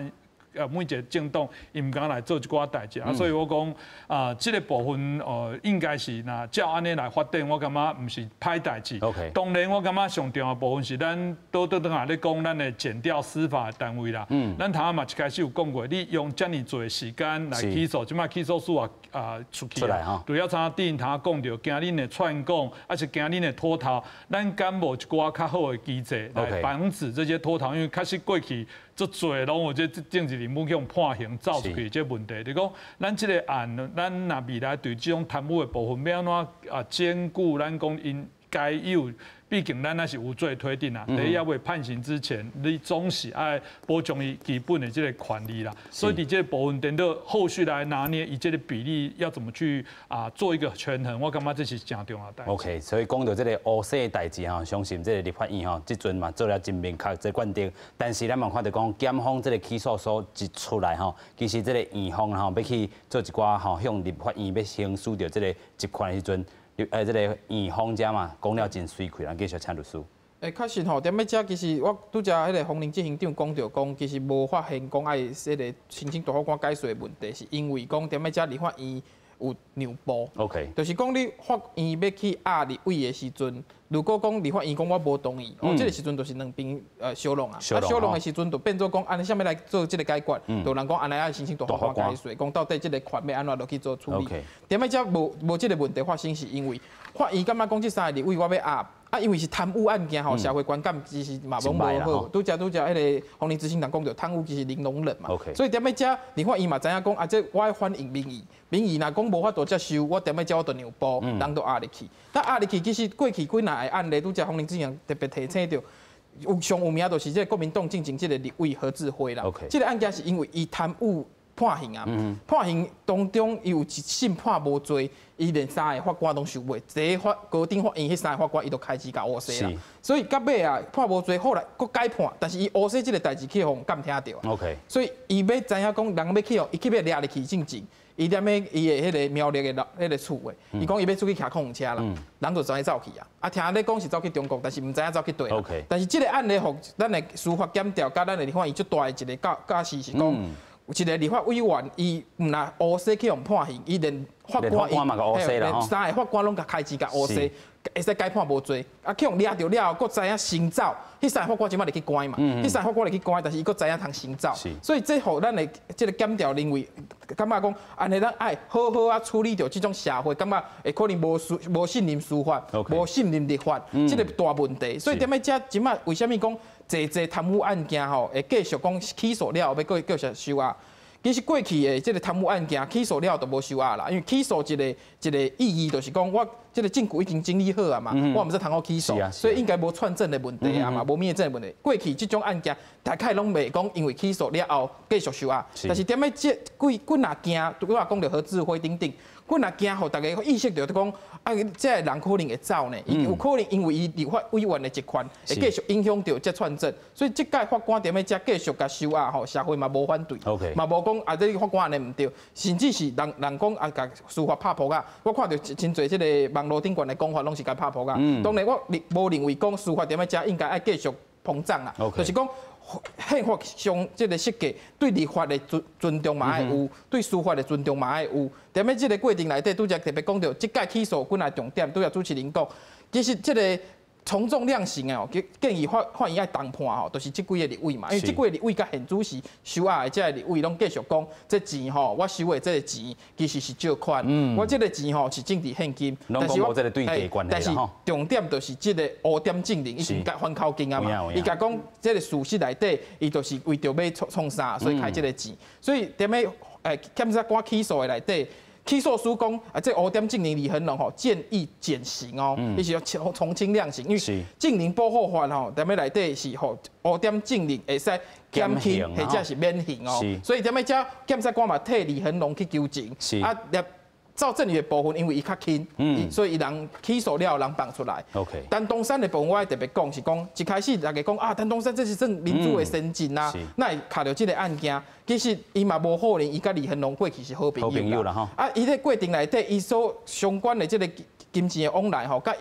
S4: 每一个政党伊唔敢来做一寡代志啊，所以我讲这个部分应该是那照安尼来发展，我感觉唔是歹代志。当然，我感觉上重要部分是咱倒下咧讲，咱的检调司法单位啦。咱头嘛一开始有讲过，你用遮尔多时间来起诉，即摆起诉书出去啊，除了像顶头讲到，惊恁的串供，还是惊恁的脱逃，咱敢无一寡较好的机制来防止这些脱逃？因为确实过去足侪拢有这政治人物去用判刑走出去这问题。就讲咱这个案，咱若未来对这种贪污的部分，要安怎兼顾咱讲因该有。毕竟咱那是无罪推定啊，第一要为判刑之前，你总是爱保障伊基本的这个权利啦。所以伫这个部分，等到后续来拿捏，以这个比例要怎么去做一个权衡，我感觉这是正重要的。
S1: OK， 所以讲到这个乌色的代志哈，相信这个立法院哈，即阵嘛做了真明确这观点。但是咱嘛看到讲，检方这个起诉书一出来哈，其实这个院方哈要去做一寡哈向立法院要行使到这个职权的时阵。这个院方家嘛，讲了真水亏，咱继续请律师。
S2: 确实吼，踮咧遮其实我拄则迄个洪玲执行长讲到讲，其实无发现讲爱迄个申请大法官解释的问题，是因为讲踮咧遮立法院有让步。
S1: OK，
S2: 就是讲你法院要去压立委的时阵，如果讲立法院讲我无同意，这个时阵就是两边相容啊。相容的时阵就变做讲，安尼下面来做这个解决，就人讲安尼爱申请大法官解释，讲到底这个权要安怎落去做处理。踮咧遮无这个问题发生，是因为法院感觉讲这三个立委我要压。因为是贪污案件吼，社会观感其实嘛拢无好。拄则迄个洪玲执行长讲到，贪污其实零容忍嘛。所以踮咧遮，立法院嘛知影讲，这我要反映民意，民意若讲无法度接受，我踮咧遮我就让步，人就压入去。但压入去，其实过去几难的案例，拄则洪玲执行长特别提醒到，上有名就是这国民党进行这个立委何志辉啦。这个案件是因为伊贪污。判刑啊！判刑当中有一审判无罪，伊连三个法官拢受袂。第一高等法院迄三个法官伊都开始甲乌西啦。所以到尾啊判无罪，后来佫改判，但是伊乌西即个代志去互监听到。所以伊要知影讲人要去哦，伊去要掠入去进前，伊踮咧伊的迄个苗栗的迄个厝诶，伊讲伊要出去骑空车啦，人就知影走去啊。啊，听咧讲是走去中国，但是毋知影走去对。但是即个案例互咱的司法检调甲咱的立法院最大的一个假释是讲。一个立法委员，伊毋若乌西去用判刑，伊连法官
S1: 嘛个乌西啦，
S2: 三个法官拢甲开始甲乌西，会使改判无罪。啊，去用掠着了后，佫知影行走，迄三个法官即摆入去关嘛，迄三个法官入去关，但是伊佫知影通行走，所以这互咱的这个检调认为，感觉讲安尼咱爱好好啊处理掉这种社会，感觉会可能无信任司法，无信任立法，这个大问题。所以踮咧遮即摆为虾米讲？侪贪污案件吼，会继续讲起诉了后要继续收押。其实过去的这个贪污案件起诉了都无收押啦，因为起诉一个意义就是讲我这个证据已经整理好啊嘛，我毋是通好起诉，所以应该无串证的问题啊嘛，无灭证的问题。过去这种案件大概拢袂讲，因为起诉了后继续收押，但是踮咧这几若惊，拄我讲到何志辉等等。我若惊，互大家意识到，讲啊，这个人可能会走呢，伊有可能因为伊立法委员的职权，会继续影响到这串证，所以这届法官踮咧遮继续甲收押吼，社会嘛无反对，嘛无讲啊，这个法官安尼毋对，甚至是人讲啊，甲司法拍扑啊，我看到真侪这个网络顶悬的讲法，拢是甲拍扑啊。当然我无认为讲司法踮咧遮应该爱继续膨胀啦，就是讲。宪法上这个设计对立法的尊重嘛爱有，对司法的尊重嘛爱有。踮咧这个过程内底，拄则特别讲到，即届起诉几个重点，拄则主持人讲，其实这个从重量刑哦，建议法院爱重判吼，就是即几个立委嘛，因为即几个立委甲现主席收押的这个立委拢继续讲，这钱吼，我收的这个钱其实是借款，我这个钱吼是政治现金，
S1: 但是我
S2: 但是重点就是这个污点证明，伊是甲反口径啊嘛，伊甲讲这个事实内底，伊就是为着要创啥，所以开这个钱，所以踮咧检察官起诉的内底。起诉书讲啊，这污点证明李恒龙吼建议减刑哦，伊是要从轻量刑，因为证明保护法吼，踮咧内底是吼污点证明会使减刑或者是免刑哦，所以踮咧遮检察官嘛替李恒龙去纠正，啊，赵正宇的部分因为伊较轻，所以伊人起诉了人放出来。陈东山的部分我特别讲是讲，一开始大家讲啊，陈东山这是算民主的先进啊，那会卡到这个案件，其实伊嘛无可能，伊甲李恒龙过去是好朋友啦。啊，伊在过程内底，伊所相关的这个金钱的往来吼，甲伊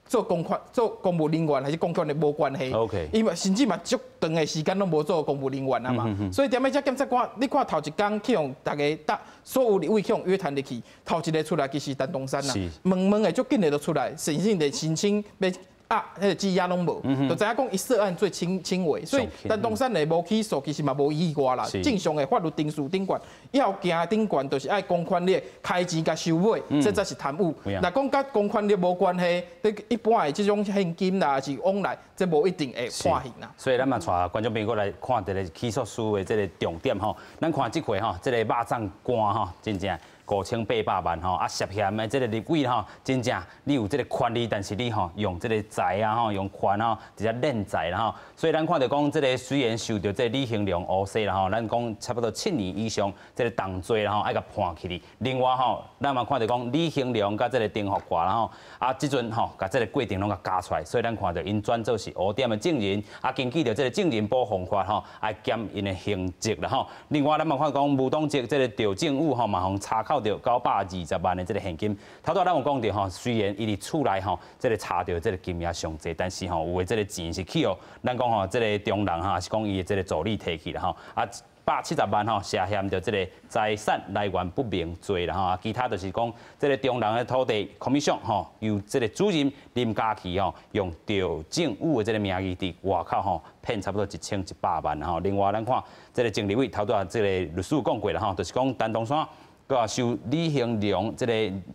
S2: 做公务人员还是公权的无关系。
S1: OK，
S2: 因为甚至嘛足长的时间都无做公务人员啊嘛。所以点解这检察官，你看头一天去用大家所有立委去用约谈入去，头一个出来其实陈东山啦，问的足紧的就出来，甚至的申请要。迄个羁押拢无，就知影讲伊涉案最轻微，所以陈东山的无起诉，其实嘛无意外啦。正常的法律定数顶悬，要行顶悬，就是爱公权力开钱甲收尾，这才是贪污。若讲甲公权力无关系，一般的这种现金啦是往来，这无一定会判刑啦。
S1: 所以咱嘛带观众朋友来看这个起诉书的这个重点吼，咱看这回吼，这个肉粽官吼，真正。5800万吼，啊涉嫌的这个立委吼，真正你有这个权利，但是你吼用这个财啊吼，用权吼直接敛财啦吼，所以咱看到讲这个虽然受到这个李兴良诬陷啦吼，咱讲差不多7年以上这个重罪啦吼，爱甲判起哩。另外吼，咱嘛看到讲李兴良甲这个丁福华啦吼，啊即阵吼甲这个过程拢甲加出来，所以咱看到因转做是污点的证人，啊根据着这个证人保护法吼，来减因的刑责啦吼。另外咱嘛看讲无党籍这个赵正武吼，嘛互查扣。920万的这个现金，头拄咱有讲到吼，虽然伊伫厝内吼，这个查到这个金额上济，但是吼有的这个钱是去哦，咱讲吼这个中人哈是讲伊的这个助理提去啦吼，啊170万吼涉嫌着这个财产来源不明罪啦吼，啊其他就是讲这个中人的土地空米上吼，由这个主任林家琪吼用赵正武的这个名义伫外口吼骗差不多1100万吼，另外咱看这个经理委头拄啊这个律师讲过啦吼，就是讲陈东山。佮收李兴良这个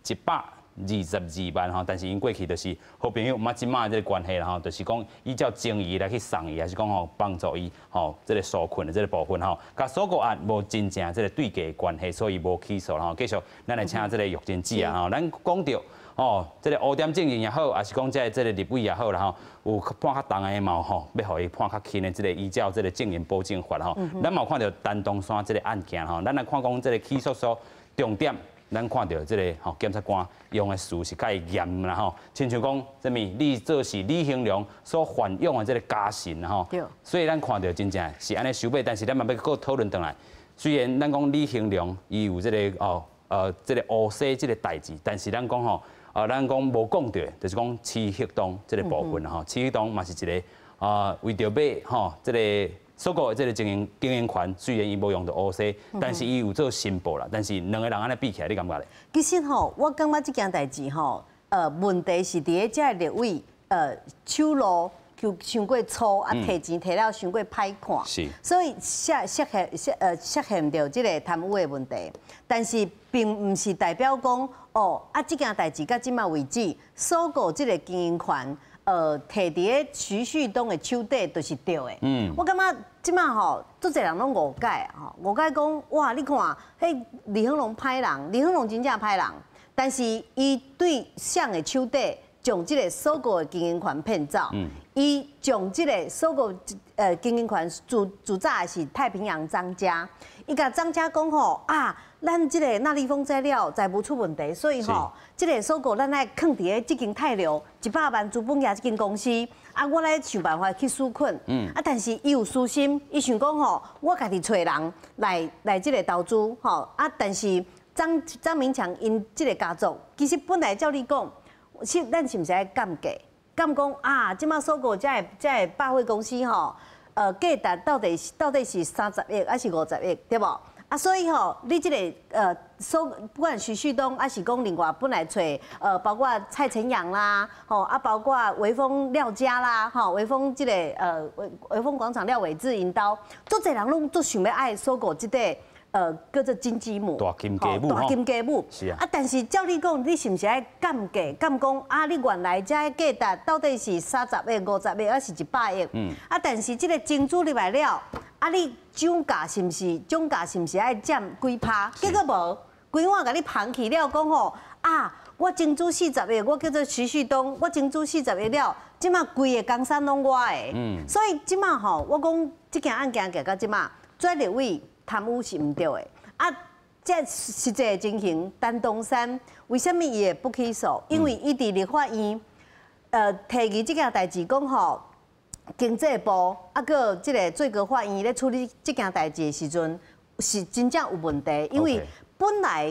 S1: 122万吼，但是因过去就是好朋友，嘛即马这个关系啦吼，就是讲依照情义来去送伊，还是讲吼帮助伊吼这个受困的这个部分吼，甲所个案无真正这个对价关系，所以无起诉啦吼。继续，咱来请这个玉珍姐啊吼，咱讲到哦，这个污点证人也好，还是讲这个立委也好啦吼，有判较重的嘛吼，要互伊判较轻的这个依照这个证人保证法吼，咱嘛有看到陈东山这个案件吼，咱来看讲这个起诉书。重点，咱看到这个吼检察官用的词是介严啦吼，亲像讲什么，你这是李兴良所犯用的这个家臣啦吼，所以咱看到真正是安尼收尾，但是咱嘛要搁讨论转来。虽然咱讲李兴良伊有这个这个诬陷这个代志，但是咱讲吼咱讲无讲到，就是讲七黑洞这个部分吼，七黑洞嘛是一个为着要吼这个。所讲的这个经营权，虽然伊无用到乌西，但是伊有做申报啦。但是两个人安尼比起来，你感觉咧？
S3: 其实吼，我感觉这件代志吼，问题是伫咧这立委手路就伤过粗，啊，摕钱摕了伤过歹看，
S1: 是，
S3: 所以涉嫌到这个贪污的问题。但是并唔是代表讲这件代志到今嘛为止，所有这个经营权。摕伫咧徐旭东的手底就是对的。我感觉即马吼，足侪人拢误解啊！误解讲哇，你看，迄李亨龙歹人，李亨龙真正歹人，但是伊对向的手底将即个所有的经营权骗走。伊将即个所有经营权自早的是太平洋张家，伊甲张家讲吼啊。咱即个那立丰材料财务出问题，所以吼，即个所有咱来放伫咧即间泰流100万资本业即间公司，啊，我来想办法去纾困，但是伊有私心，伊想讲吼，我家己找人来即个投资，吼，但是张明强因即个家族，其实本来照你讲，咱是毋是爱降价？降讲啊，即马所有这百货公司吼，价值到底是30亿还是50亿，对无？所以吼，你这个不管徐旭东，还是讲另外本来找包括蔡成阳啦，包括微风廖家啦，微风这个微风广场廖伟志引导，足侪人拢都想要爱收购这个叫做金鸡母，
S1: 大金鸡母，
S3: 大金鸡母。是啊。但是照你讲，你是不是爱降价？降讲啊，你原来这价值到底是30亿、50亿，还是100亿？但是这个金主入来了。你涨价是毋是爱占几趴？结果无，规碗甲你盘起了，讲吼我争取40亿，我叫做徐旭东，我争取40亿了，即马规个江山拢我的。所以即马吼，我讲即件案件到即马，做立委贪污是毋对的。这实际的情形，陈东山为什么伊会不起诉？因为伊伫立法院提起即件代志讲吼。经济部个即个最高法院咧处理这件代志的时阵，是真正有问题，因为本来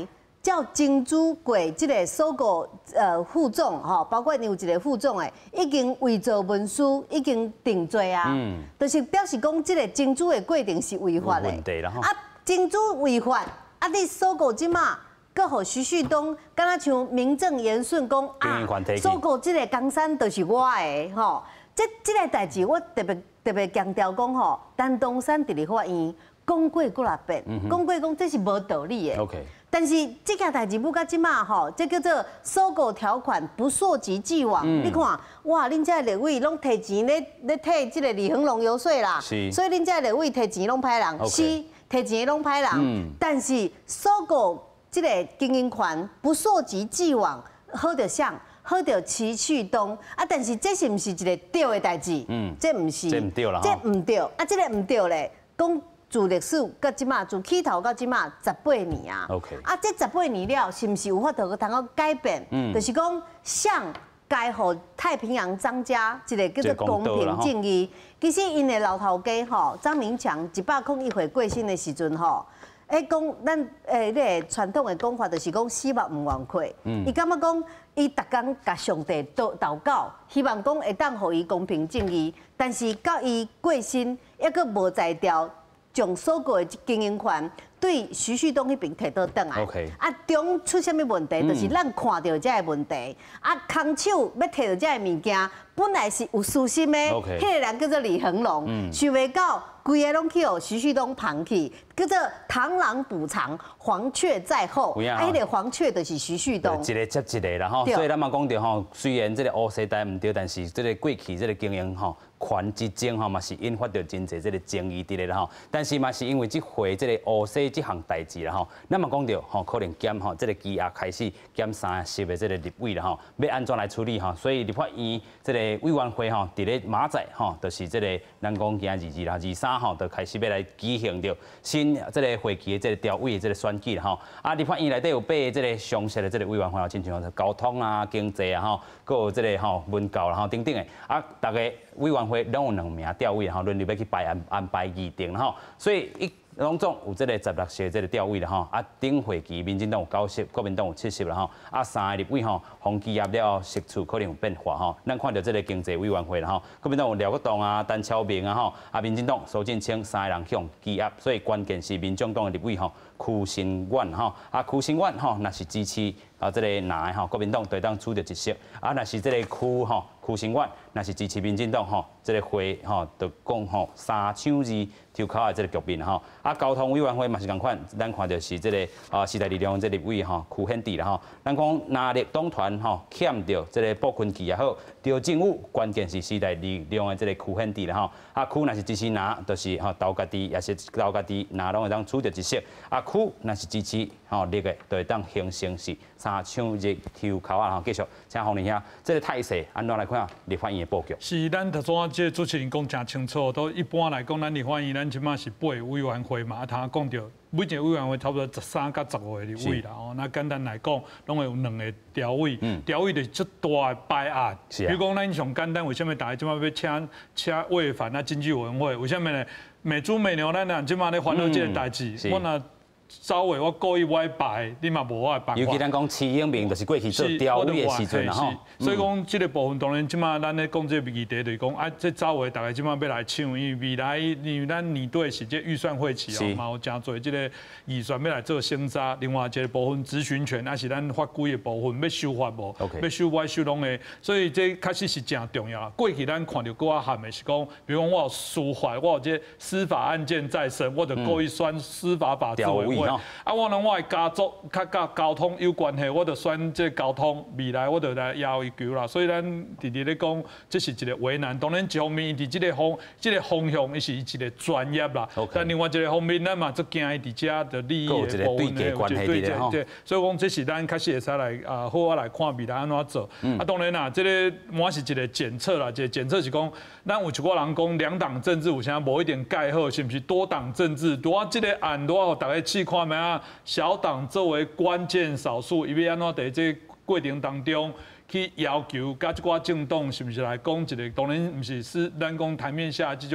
S3: 照金主过这个搜狗副总吼，包括有一个副总诶，已经伪造文书，已经定罪啊，就是表示讲这个金主的过程是违法的。啊，金主违法，啊你搜狗即马。搁互徐旭东，敢若像名正言顺讲啊，搜狗这个江山就是我的吼。这个代志我特别强调讲吼，陈东山伫咧法院讲过几啊遍，讲过讲这是无道理的。但是这件代志不到即马吼，这叫做收购条款不溯及既往。你看，哇，恁这立委拢摕钱咧替这个李恒龙游说啦，所以恁这立委摕钱拢歹人，是摕钱拢歹人。但是收购这个经营权不溯及既往，好着像。好着持续动啊，但是这是毋是一个对的代志？这毋是，
S1: 这毋对啦，
S3: 这毋对啊，这个毋对咧。讲自历史到即马，自起头到即马18年啊。啊，这18年了，是毋是有法度去通个改变？就是讲向该互太平洋张家一个叫做公平正义。其实因的老头家吼，张明强101岁过身的时阵吼。讲咱迄个传统的讲法，就是讲死目毋愿亏。伊感觉讲，伊逐工甲上帝祷告，希望讲会当互伊公平正义。但是到伊过身，抑阁无才调，将所有的经营权对徐旭东迄边摕倒转来。啊，中出啥物问题，就是咱看到这个问题。啊，空手要摕到这个物件，本来是有私心的，迄个人叫做李恒龙，想袂到。规个拢去互徐旭东捧去，叫做螳螂捕蝉，黄雀在后。啊，迄个黄雀就是徐旭东。
S1: 一个接一个啦吼，所以咱嘛讲到吼，虽然这个乌西代唔对，但是这个过去这个经营吼。权之争吼嘛是引发到真侪这个争议伫咧啦吼，但是嘛是因为这回这个乌西这项代志啦吼，咱嘛讲到吼可能减吼这个羁押开始减30的这个立委啦吼，要安怎来处理吼？所以立法院这个委员会吼，伫咧马仔吼，就是这个咱讲今日啦23号就开始要来举行着新这个会期的这个调委的这个选举啦吼。啊，立法院内底有8个这个详细的这个委员会，亲像交通啊、经济啊吼，搁有这个吼文教啦吼等等的啊，大家委员会拢有2名调委吼，轮流要去安排议定吼，所以拢总有这个16席这个调委啦吼，啊顶会期民进党有90席，国民党有70席啦吼，啊3个立委吼，洪羁押了席次可能有变化吼，咱看到这个经济委员会啦吼，国民党有廖国栋啊、陈超明啊吼，啊民进党苏进清3个人向羁押，所以关键是民众党的立委吼，邱新远吼，啊邱新远吼，若是支持啊这个拿的吼，国民党就当取得1席，啊若是这个邱新远，若是支持民进党吼，这个会吼，就讲吼3抢2抽考的这个局面吼，啊交通委员会嘛是共款，咱看到是这个时代力量这立委吼，邱显智啦吼，咱讲拿力党团吼欠着这个部分期也好，着政府关键是时代力量的这个邱显智啦吼，啊邱若是支持拿，就是吼投家己也是投家己拿拢会当取得1席，啊邱若是支持吼立的，就会当形成是3抢1抽考啊吼，继续请洪林兄，这个态势安怎来看立法院的布局？
S4: 是咱头先这主持人讲真清楚，都一般来讲，咱立法院咱即马是8个委员会嘛，啊，头讲到每一个委员会差不多13到15个立委啦，哦，那简单来讲，拢会有2个调委，调委就足大的摆案。比如讲，咱上简单，为什么大家即马要请委反啊经济委员会？为什么呢？美猪美牛咱俩即马咧烦恼这个代志，我若稍微我故意歪摆，你嘛无我的办法。
S1: 尤其咱讲徐永明，就是过去做调委的时阵啦吼。
S4: 所以讲，这个部分当然即马咱咧讲这个议题，就是讲啊，这稍微大家即马要来抢，因为未来因为咱年底是这预算会期哦，嘛有真多这个预算要来做审查。另外一个部分咨询权，还是咱法规的部分要修法无？要修歪修拢的，所以这确实是真重要。过去咱看到搁含的是讲，比如讲我有司法，我有这司法案件在身，我就故意选司法法制委员。啊，我我的家族较甲交通有关系，我就选这交通，未来我就来要伊求啦。所以咱直直咧讲，这是一个为难。当然一方面，伫这个方向，伊是一个专业啦。但另外一个方面，咱嘛足惊伊伫遮的利益的部分对，所以讲这是咱开始会使来好啊来看未来安怎做。啊，当然啦，这个我是一个检测啦，一个检测是讲，咱有一个人讲2党政治有啥无一点盖好，是不是多党政治？拄啊，这个案拄啊，互大家试看觅啊。小党作为关键少数，伊要安怎在这过程当中去要求，甲即寡政党是不是来讲一个？当然，不是咱讲台面下这种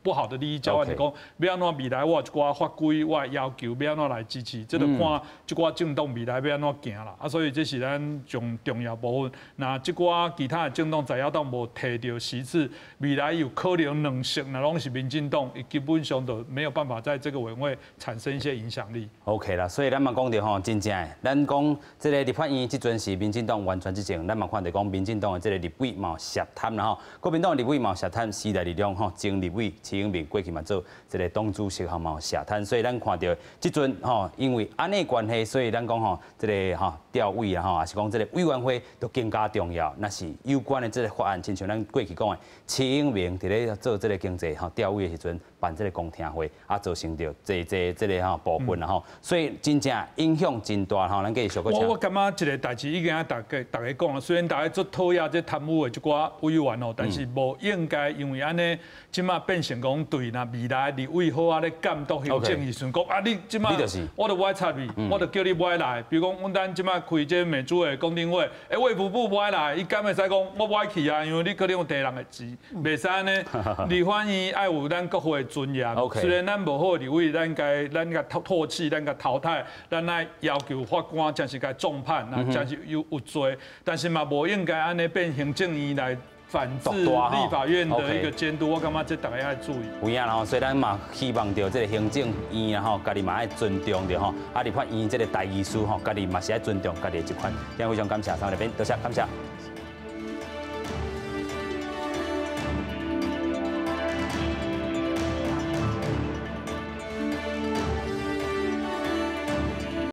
S4: 不好的利益交换，讲要安怎未来我一寡法规我的要求要安怎来支持，这就看这寡政党未来要安怎行啦。啊，所以这是咱上重要部分。那这寡其他的政党在野党无摕到席次，未来有可能两席那拢是民进党，基本上都没有办法在这个委员会产生一些影响力。
S1: OK 啦，所以咱嘛讲到吼，真正的，咱讲这个立法院即阵是民进党完全执政，咱嘛看到讲民进党的这个立委嘛有涉贪啦吼，国民党的立委嘛有涉贪，时代力量吼前立委徐永明过去嘛做这个党主席吼嘛有涉贪，所以咱看到即阵吼，因为安尼关系，所以咱讲吼，这个吼调委啊吼，也是讲这个委员会都更加重要。那是有关的这个法案，亲像咱过去讲的，徐永明伫咧做这个经济吼调委的时阵办这个公听会，啊造成着这个吼部分啦吼，所以真正影响真大吼，咱继续小个讲。
S4: 我感觉一个代志已经大家讲了，虽然大家做讨厌这贪污的一寡委员哦，但是无应该因为安尼，即马变成讲对那未来立委好啊咧监督行政时阵讲啊，你即马我就不爱插你，我就叫你不爱来。比如讲，阮咱即马开这美猪的公听会，卫福部不爱来，伊敢会使讲我不爱去啊，因为你可能有摕人的钱，袂使呢。立法院爱有咱国会的尊严。虽然咱无好立委，咱该唾弃，咱该淘汰，咱来要求法官真是该重判，那真是有罪，但是嘛无应该安尼变行政院来反制立法院的一个监督，我感觉这大家要注意。
S1: 有影啦吼，所以咱嘛希望着这个行政院啊吼，家己嘛爱尊重着吼，啊立法院这个大医师吼，家己嘛是爱尊重家己的职权。今日非常感谢三位来宾，多谢感谢。